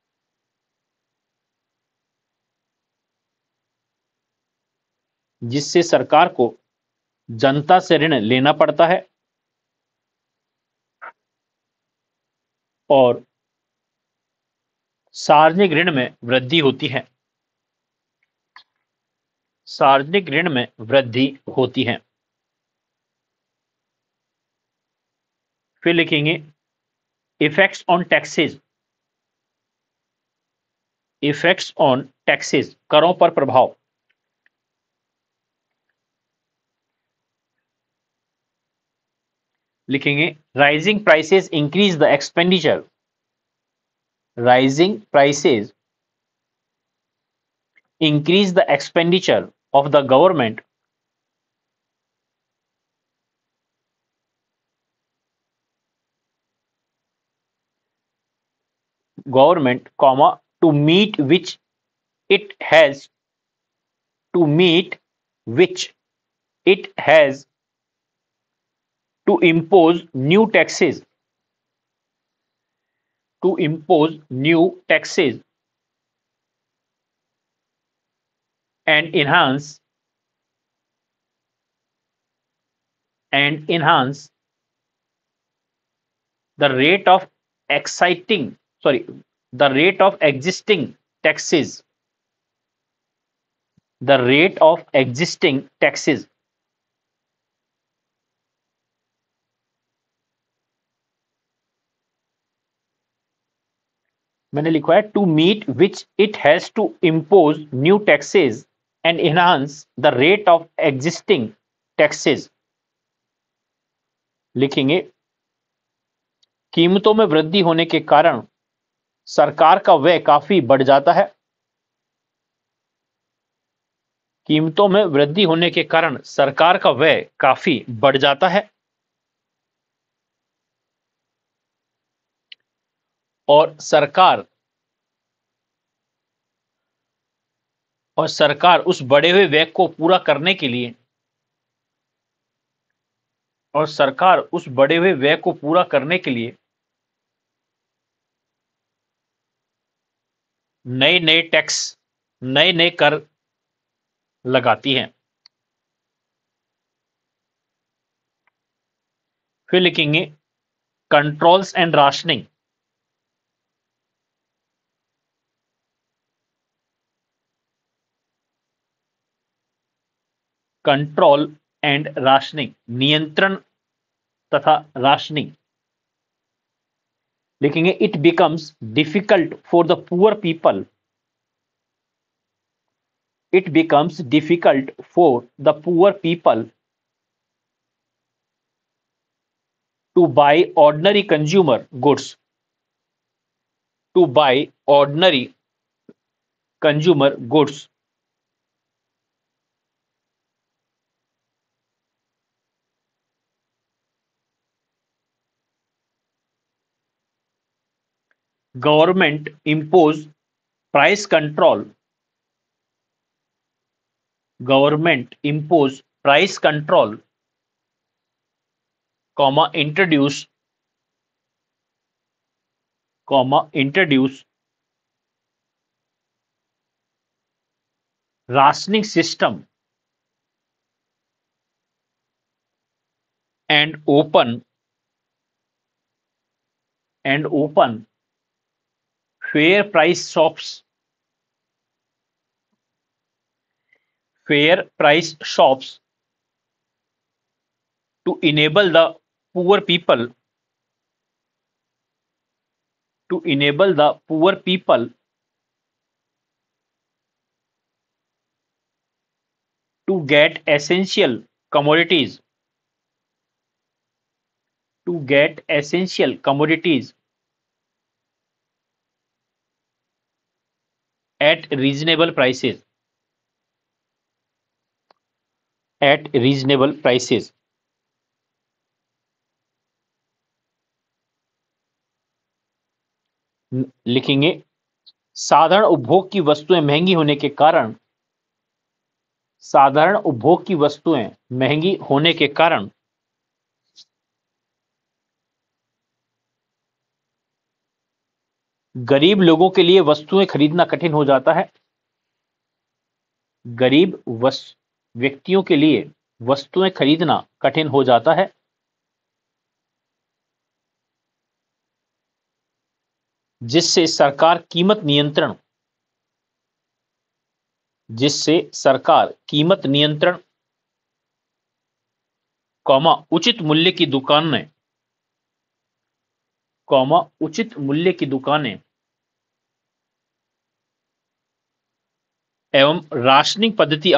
जनता से ऋण लेना पड़ता है और सार्वजनिक ऋण में वृद्धि होती है, सार्वजनिक ऋण में वृद्धि होती है। फिर लिखेंगे effects on taxes, effects on taxes, करों पर प्रभाव। लिखेंगे rising prices increase the expenditure, rising prices increase the expenditure of the government, to meet which it has to impose new taxes, and enhance the rate of existing taxes, the rate of existing taxes। मैंने लिखा है to meet which it has to impose new taxes and enhance the rate of existing taxes. लिखेंगे कीमतों में वृद्धि होने के कारण सरकार का व्यय काफी बढ़ जाता है। कीमतों में वृद्धि होने के कारण सरकार का व्यय काफी बढ़ जाता है और सरकार उस बढ़े हुए व्यय को पूरा करने के लिए नए नए टैक्स, नए नए कर लगाती है। फिर लिखेंगे controls and rationing. Control and rationing, नियंत्रण तथा राशनिंग। लिखेंगे it becomes difficult for the poor people, it becomes difficult for the poor people to buy ordinary consumer goods, to buy ordinary consumer goods। Government impose price control, government impose price control, introduce rationing system and open fair price shops, to enable the poor people to get essential commodities, at reasonable prices, लिखेंगे साधारण उपभोग की वस्तुएं महंगी होने के कारण, गरीब लोगों के लिए वस्तुएं खरीदना कठिन हो जाता है। गरीब व्यक्तियों के लिए वस्तुएं खरीदना कठिन हो जाता है। जिससे सरकार कीमत नियंत्रण, उचित मूल्य की दुकानें एवं राशनिंग पद्धति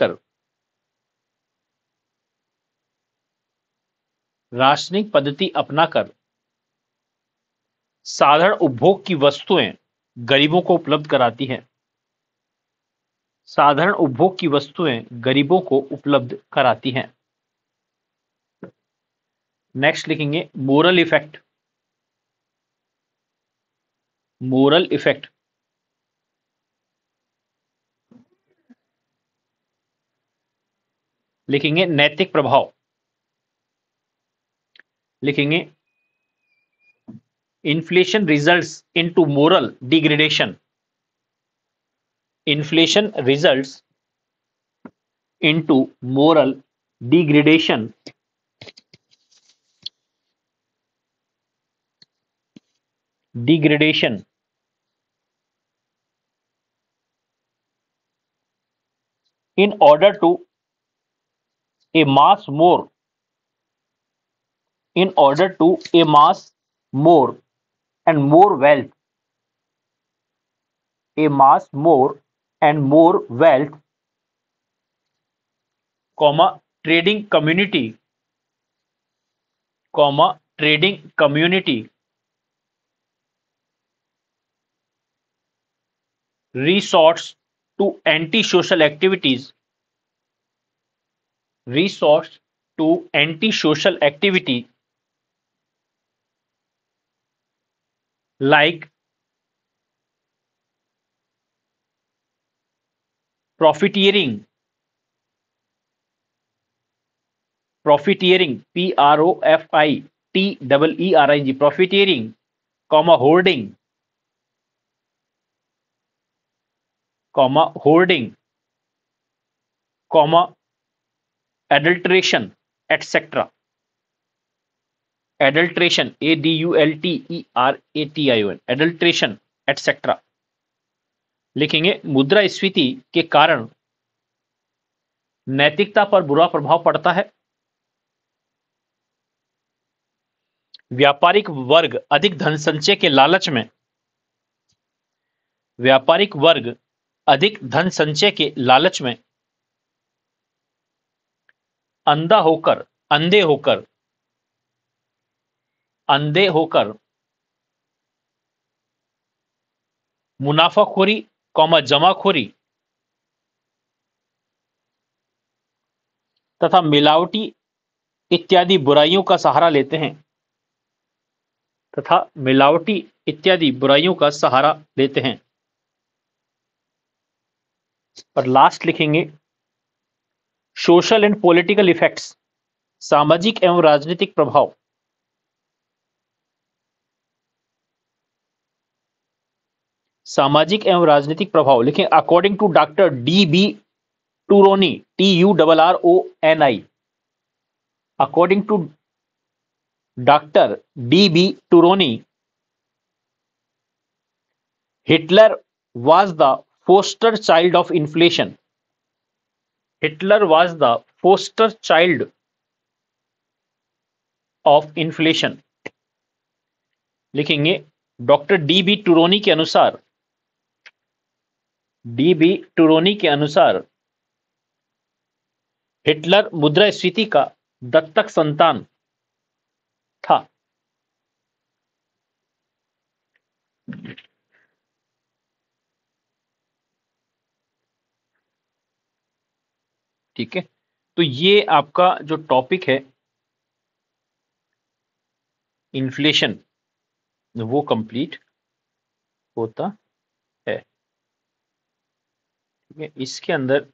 अपनाकर साधारण उपभोग की वस्तुएं गरीबों को उपलब्ध कराती हैं। नेक्स्ट लिखेंगे मोरल इफेक्ट। लिखेंगे नैतिक प्रभाव। लिखेंगे inflation results into moral degradation, degradation in order to amass more and more wealth amass more and more wealth, comma, trading community, comma, trading community resorts to antisocial activities, resorts to antisocial activity like profiteering, profiteering, Profiteering, profiteering, comma, hoarding, comma, hoarding, comma, adulteration, etc. Adulteration, adulteration, adulteration, etc. लिखेंगे मुद्रास्फीति के कारण नैतिकता पर बुरा प्रभाव पड़ता है। व्यापारिक वर्ग अधिक धन संचय के लालच में, व्यापारिक वर्ग अधिक धन संचय के लालच में अंधा होकर, अंधे होकर, अंधे होकर मुनाफाखोरी, कौमा, जमाखोरी तथा मिलावटी इत्यादि बुराइयों का सहारा लेते हैं, तथा मिलावटी इत्यादि बुराइयों का सहारा लेते हैं। और लास्ट लिखेंगे सोशल एंड पॉलिटिकल इफेक्ट्स, सामाजिक एवं राजनीतिक प्रभाव, सामाजिक एवं राजनीतिक प्रभाव लिखें according to doctor D B Turroni, TURRONI, according to doctor D B Turroni, Hitler was the foster child of inflation, Hitler was the foster child of inflation। लिखेंगे डॉक्टर डी बी टूरोनी के अनुसार, D B Turroni के अनुसार Hitler मुद्रास्फीति का दत्तक संतान था। ठीक है, तो ये आपका जो टॉपिक है इन्फ्लेशन वो कंप्लीट होता है। ठीक है, इसके अंदर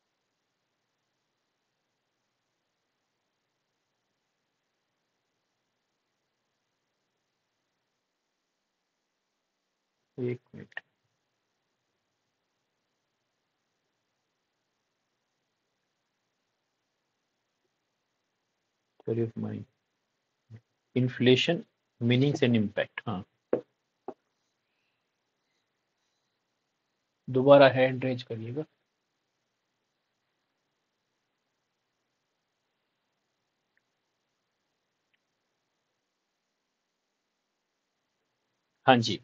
एक minute, inflation meanings and impact. हाँ, दोबारा हैंड रेज करिएगा। हाँ जी,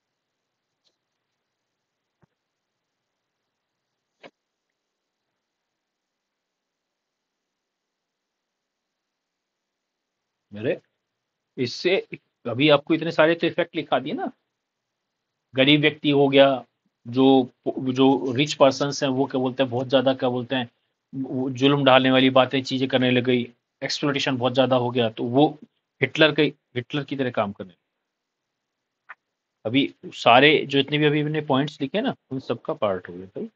अरे इससे अभी आपको इतने सारे तो इफेक्ट लिखा दिए ना। गरीब व्यक्ति हो गया, जो जो रिच पर्सन हैं वो क्या बोलते हैं, बहुत ज्यादा क्या बोलते हैं, जुल्म ढालने वाली बातें चीजें करने लग गई, एक्सप्लोइटेशन बहुत ज्यादा हो गया, तो वो हिटलर की तरह काम करने। अभी सारे जो इतने भी अभी मैंने पॉइंट्स लिखे ना उन सबका पार्ट हो गया भाई।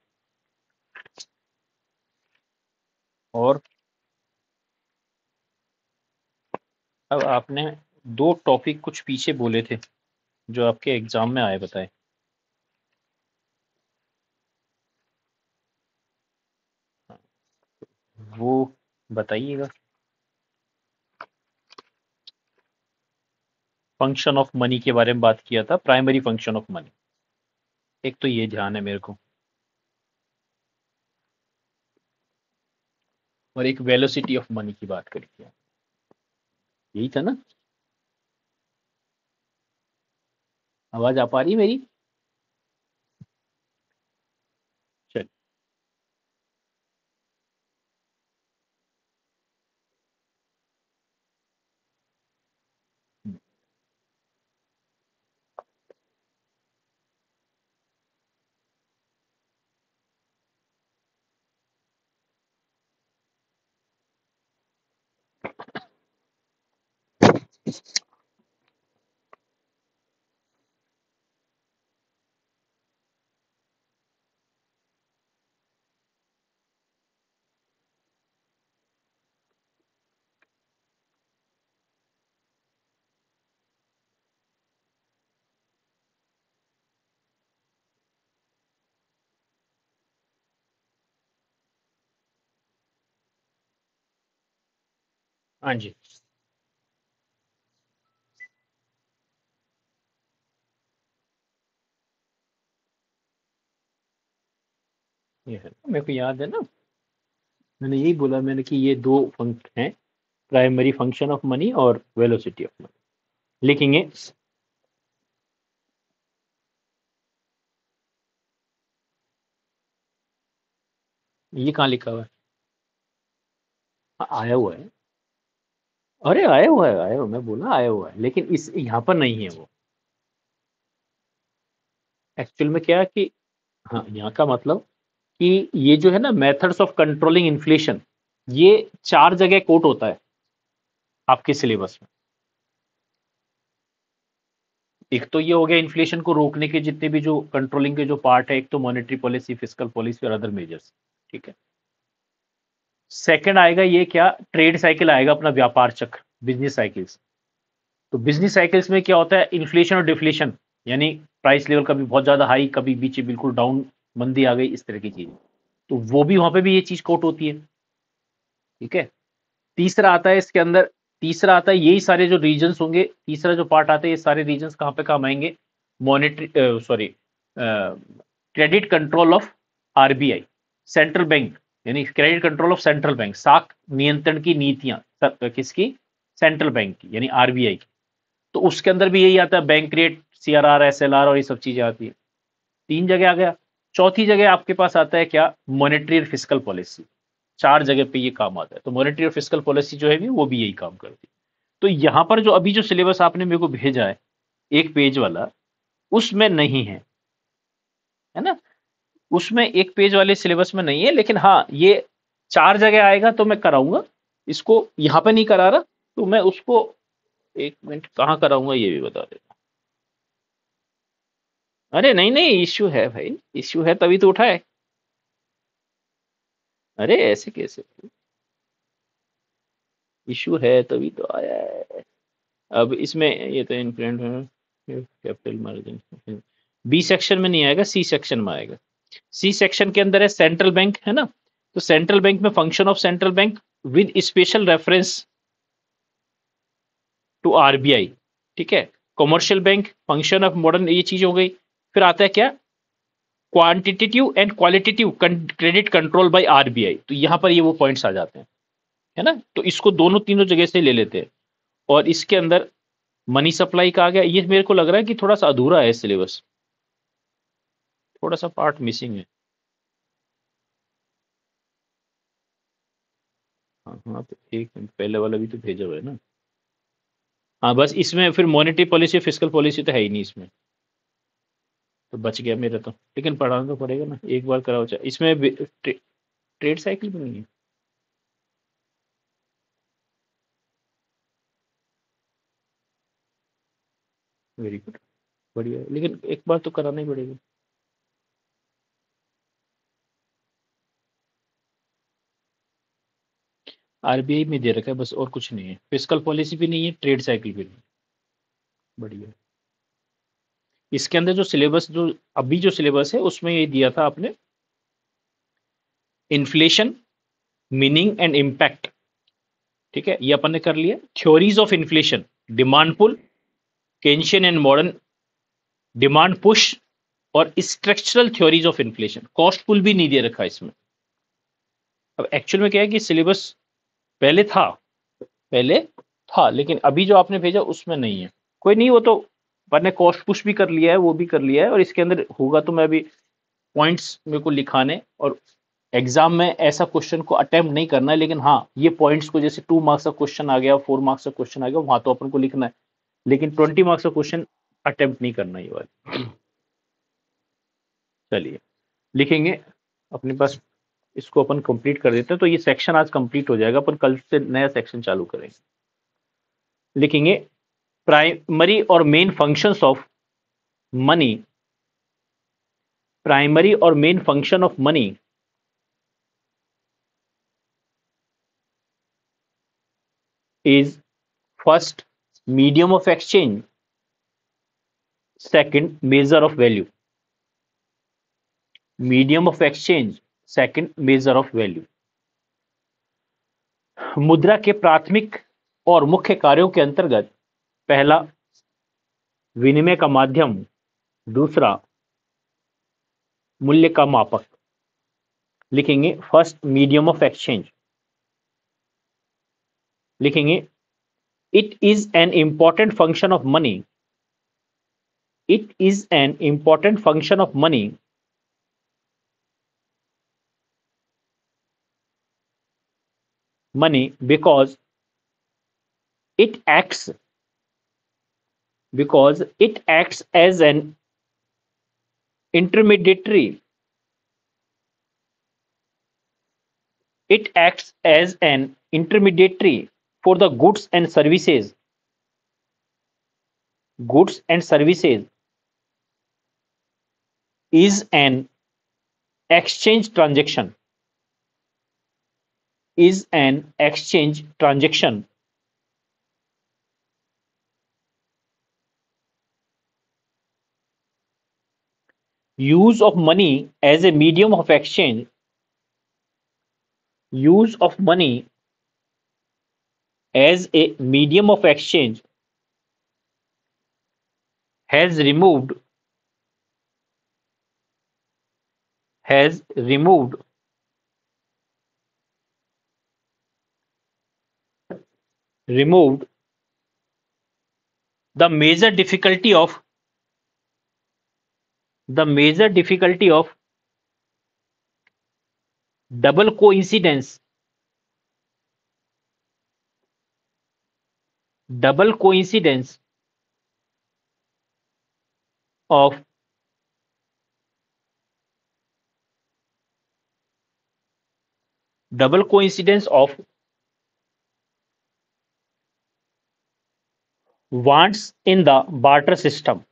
और अब आपने दो टॉपिक कुछ पीछे बोले थे जो आपके एग्जाम में आए, बताएं। वो बताइएगा। फंक्शन ऑफ मनी के बारे में बात किया था, प्राइमरी फंक्शन ऑफ मनी, एक तो ये ध्यान है मेरे को, और एक वेलोसिटी ऑफ मनी की बात करी थी, यही था ना। आवाज आ पा रही है मेरी? हाँ जी, ये है, मेरे को याद है ना, मैंने यही बोला मैंने कि ये दो फंक्शन हैं, प्राइमरी फंक्शन ऑफ मनी और वेलोसिटी ऑफ मनी। लिखेंगे ये कहाँ लिखा हुआ है? हाँ, आया हुआ है। अरे आया हुआ है, आया हुआ, मैं बोला आया हुआ है, लेकिन इस यहाँ पर नहीं है वो। एक्चुअल में क्या है कि, हाँ, यहाँ का मतलब कि ये जो है ना मेथड्स ऑफ कंट्रोलिंग इन्फ्लेशन, ये 4 जगह कोट होता है आपके सिलेबस में। एक तो ये हो गया इन्फ्लेशन को रोकने के जितने भी जो कंट्रोलिंग के जो पार्ट है, एक तो मॉनेटरी पॉलिसी, फिस्कल पॉलिसी और अदर मेजर्स, ठीक है। सेकंड आएगा ये क्या, ट्रेड साइकिल आएगा, अपना व्यापार चक्र, बिजनेस साइकिल्स। तो बिजनेस साइकिल्स में क्या होता है, इन्फ्लेशन और डिफ्लेशन, यानी प्राइस लेवल कभी बहुत ज्यादा हाई, कभी बीच बिल्कुल डाउन, मंदी आ गई, इस तरह की चीजें। तो वो भी वहां पे भी ये चीज कोट होती है, ठीक है। तीसरा आता है इसके अंदर, तीसरा आता है यही सारे जो रीजन्स होंगे, तीसरा जो पार्ट आता है, ये सारे रीजन्स कहाँ पे काम आएंगे, monetary, sorry, credit control of RBI, central bank, यानी credit control of central bank, साख नियंत्रण की नीतियां किसकी, सेंट्रल बैंक की, यानी आरबीआई की। तो उसके अंदर भी यही आता है, बैंक रेट, सीआरआर, एसएलआर और ये सब चीजें आती है। 3 जगह आ गया। चौथी जगह आपके पास आता है क्या, मॉनेटरी और फिस्कल पॉलिसी। 4 जगह पे ये काम आता है। तो मॉनेटरी और फिस्कल पॉलिसी जो है भी वो भी यही काम करती है। तो यहाँ पर जो अभी जो सिलेबस आपने मेरे को भेजा है, एक पेज वाला, उसमें नहीं है ना, उसमें एक पेज वाले सिलेबस में नहीं है, लेकिन हाँ ये 4 जगह आएगा तो मैं कराऊंगा। इसको यहाँ पे नहीं करा रहा, तो मैं उसको, एक मिनट, कहाँ कराऊंगा ये भी बता देता। अरे नहीं नहीं, इश्यू है भाई, इश्यू है तभी तो उठाए। अरे ऐसे कैसे, इश्यू है तभी तो आया है। अब इसमें ये तो influent capital margin B section में नहीं आएगा, सी सेक्शन में आएगा। सी सेक्शन के अंदर है सेंट्रल बैंक, है ना। तो सेंट्रल बैंक में function of central bank with special reference to RBI, ठीक है। Commercial bank, function of modern, ये चीज हो गई। फिर आता है क्या, quantitative and qualitative credit control by RBI. तो यहां पर ये वो पॉइंट्स आ जाते हैं, है ना। तो इसको दोनों तीनों जगह से ले लेते हैं। और इसके अंदर मनी सप्लाई का आ गया। ये मेरे को लग रहा है कि थोड़ा सा अधूरा है सिलेबस, थोड़ा सा पार्ट मिसिंग है। हाँ हाँ, तो एक मिनट, पहले वाला भी तो भेजा हुआ है ना। हाँ, बस इसमें फिर मॉनेटरी पॉलिसी, फिस्कल पॉलिसी तो है ही नहीं इसमें, तो बच गया मेरा तो। लेकिन पढ़ाना तो पड़ेगा ना, एक बार कराओ चाहे। इसमें ट्रेड साइकिल भी नहीं है। वेरी गुड, बढ़िया है, लेकिन एक बार तो कराना ही पड़ेगा। आरबीआई में दे रखा है बस, और कुछ नहीं है। फिस्कल पॉलिसी भी नहीं है, ट्रेड साइकिल भी नहीं है। बढ़िया। इसके अंदर जो सिलेबस, जो अभी जो सिलेबस है उसमें ये दिया था आपने, इन्फ्लेशन, मीनिंग एंड इम्पैक्ट, ठीक है, ये अपन ने कर लिया। Theories of inflation, demand pull, Keynesian and modern demand push, और structural theories of inflation. Cost pull भी नहीं दे रखा इसमें। अब एक्चुअल में क्या है कि सिलेबस पहले था, पहले था, लेकिन अभी जो आपने भेजा उसमें नहीं है। कोई नहीं, वो तो मैंने कॉस्ट पुश भी कर लिया है, वो भी कर लिया है, और इसके अंदर होगा तो मैं अभी पॉइंट्स मेरे को लिखाने, और एग्जाम में ऐसा क्वेश्चन को अटेम्प्ट नहीं करना है, लेकिन हाँ ये पॉइंट्स को, जैसे 2 मार्क्स का क्वेश्चन आ गया, 4 मार्क्स का क्वेश्चन आ गया, वहां तो अपन को लिखना है, लेकिन 20 मार्क्स का क्वेश्चन अटेम्प्ट नहीं करना ये वाला। चलिए, लिखेंगे अपने पास, इसको अपन कंप्लीट कर देते हैं। तो ये सेक्शन आज कंप्लीट हो जाएगा, अपन कल से नया सेक्शन चालू करेंगे। लिखेंगे Primary or main functions of money. Primary or main function of money is first medium of exchange, second measure of value. Medium of exchange, second measure of value. मुद्रा के प्राथमिक और मुख्य कार्यों के अंतर्गत पहला विनिमय का माध्यम, दूसरा मूल्य का मापक। लिखेंगे फर्स्ट मीडियम ऑफ एक्सचेंज, लिखेंगे it is an important function of money. It is an important function of money because it acts as an intermediary. It acts as an intermediary for the goods and services. Goods and services is an exchange transaction. Is an exchange transaction. Use of money as a medium of exchange. Use of money as a medium of exchange has removed removed the major difficulty of double coincidence of wants in the barter system.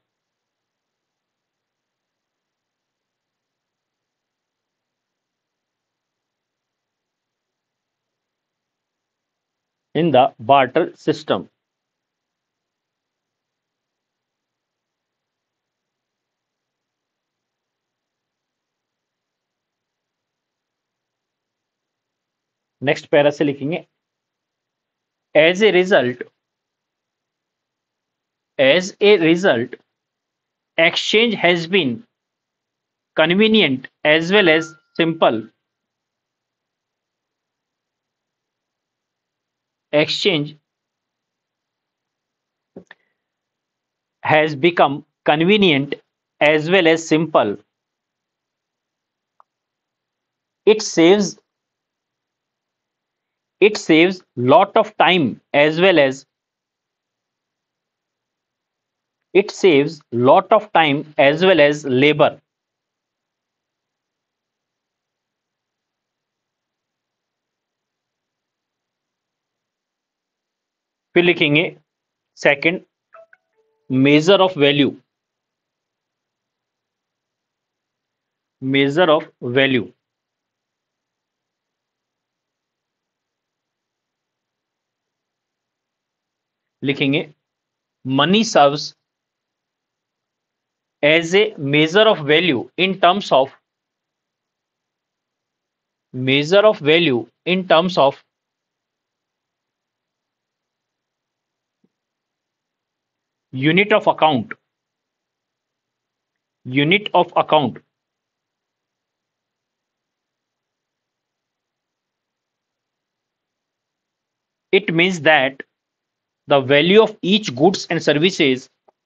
In the barter system. Next para से लिखेंगे as a result exchange has been convenient as well as simple. Exchange has become convenient as well as simple. It saves lot of time as well as labor. फिर लिखेंगे second measure of value. Measure of value लिखेंगे money serves as a measure of value in terms of unit of account. It means that the value of each goods and services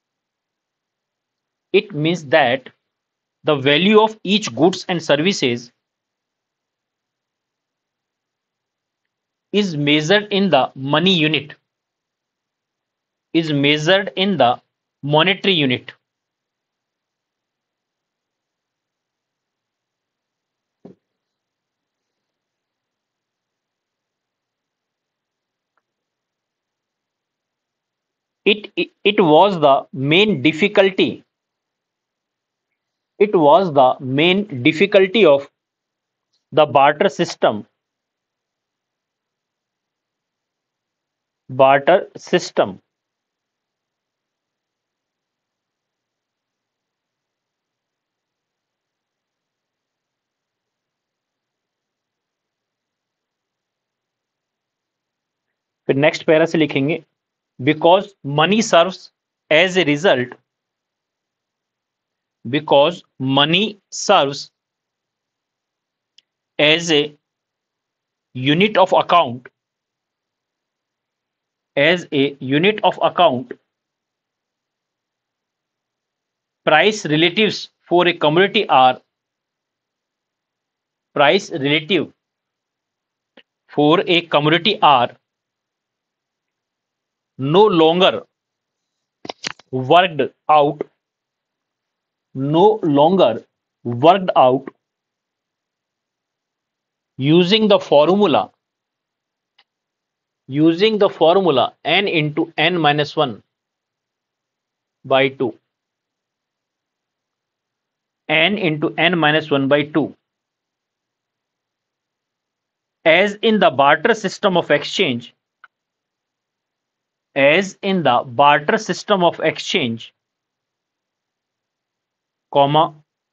is measured in the monetary unit. It was the main difficulty. It was the main difficulty of the barter system. Barter system. फिर next para से लिखेंगे because money serves as a result. Because money serves as a unit of account. As a unit of account, price relatives for a commodity are price relative for a commodity are no longer worked out, no longer worked out using the formula n into n minus 1 by 2, n into n minus 1 by 2, as in the barter system of exchange. As in the barter system of exchange, comma,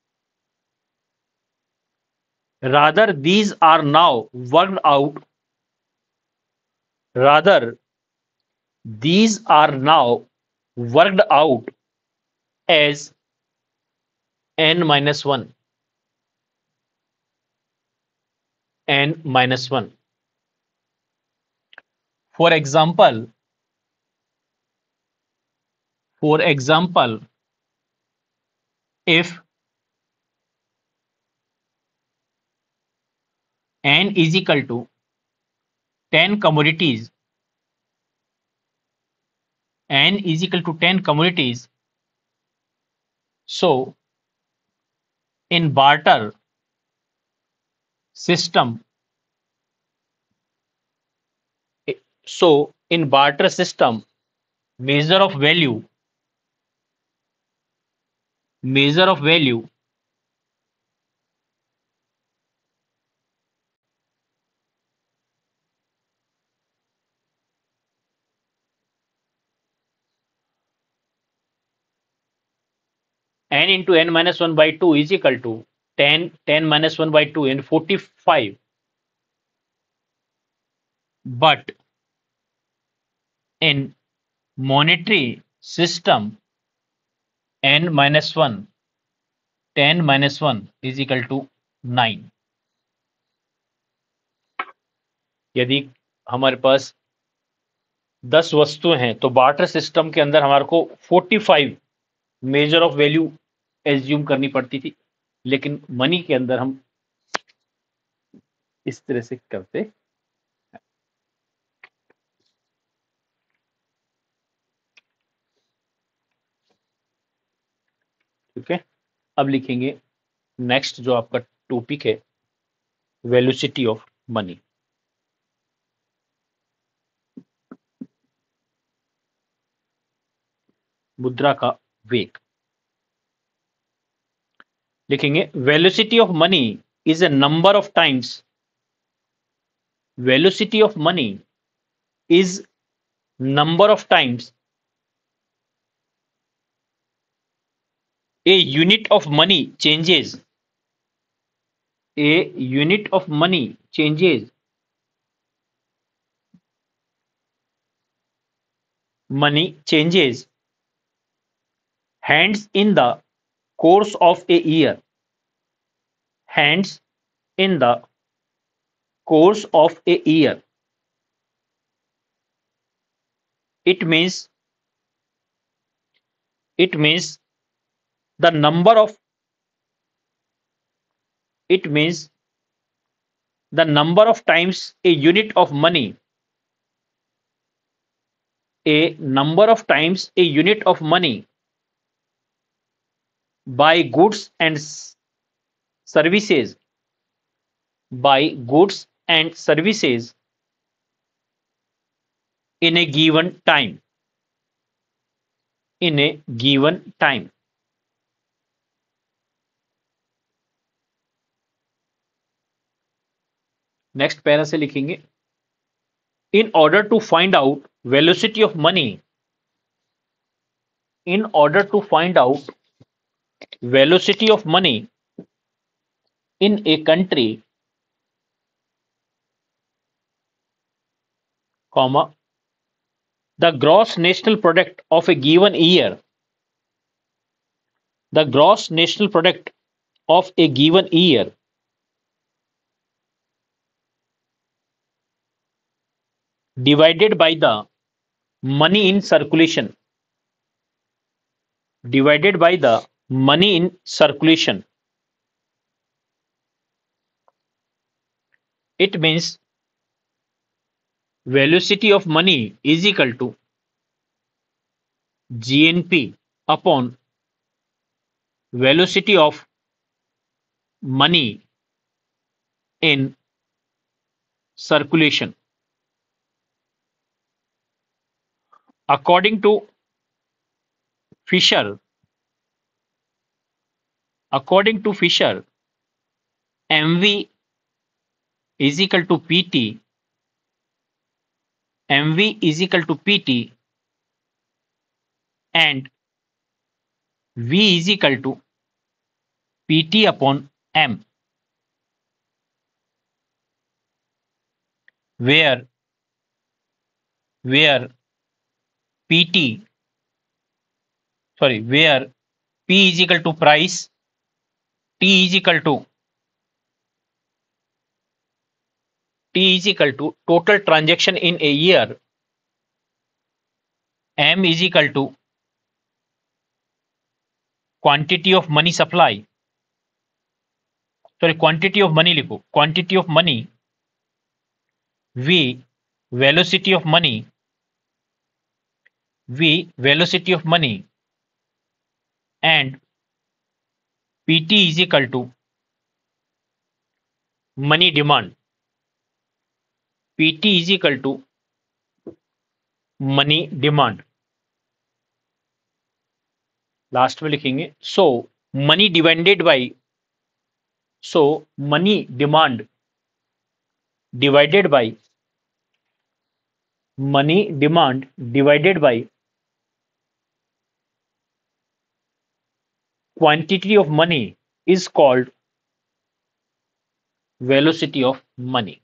rather these are now worked out. Rather these are now worked out as n minus 1, n minus 1. For example, if n is equal to 10 commodities, n is equal to 10 commodities, so in barter system, measure of value n into n minus 1 by 2 is equal to 10 minus 1 by 2 and 45. But in monetary system, n minus 1, 10 minus 1 is equal to 9. यदि हमारे पास 10 वस्तुएं हैं तो barter system के अंदर हमारे को 45 major of value assume करनी पड़ती थी, लेकिन मनी के अंदर हम इस तरह से करते। ठीक है, अब लिखेंगे नेक्स्ट जो आपका टॉपिक है, वेलोसिटी ऑफ मनी। मुद्रा का वेग लिखेंगे velocity of money is a number of times, velocity of money is number of times a unit of money changes, a unit of money changes, money changes hands in the course of a year, hands in the course of a year. It means the number of times a unit of money, a number of times a unit of money by goods and services, by goods and services in a given time, in a given time. Next para से लिखेंगे, in order to find out velocity of money, in order to find out velocity of money in a country, comma, the gross national product of a given year, the gross national product of a given year divided by the money in circulation, divided by the money in circulation. It means velocity of money is equal to GNP upon velocity of money in circulation. According to Fisher, MV is equal to PT, MV is equal to PT, and V is equal to PT upon M, where PT, where P is equal to price, T is equal to total transaction in a year, M is equal to quantity of money supply, quantity of money लिखो, quantity of money, V velocity of money, and PT is equal to money demand, PT is equal to money demand. Last में लिखेंगे, money divided by, money demand divided by quantity of money is called velocity of money.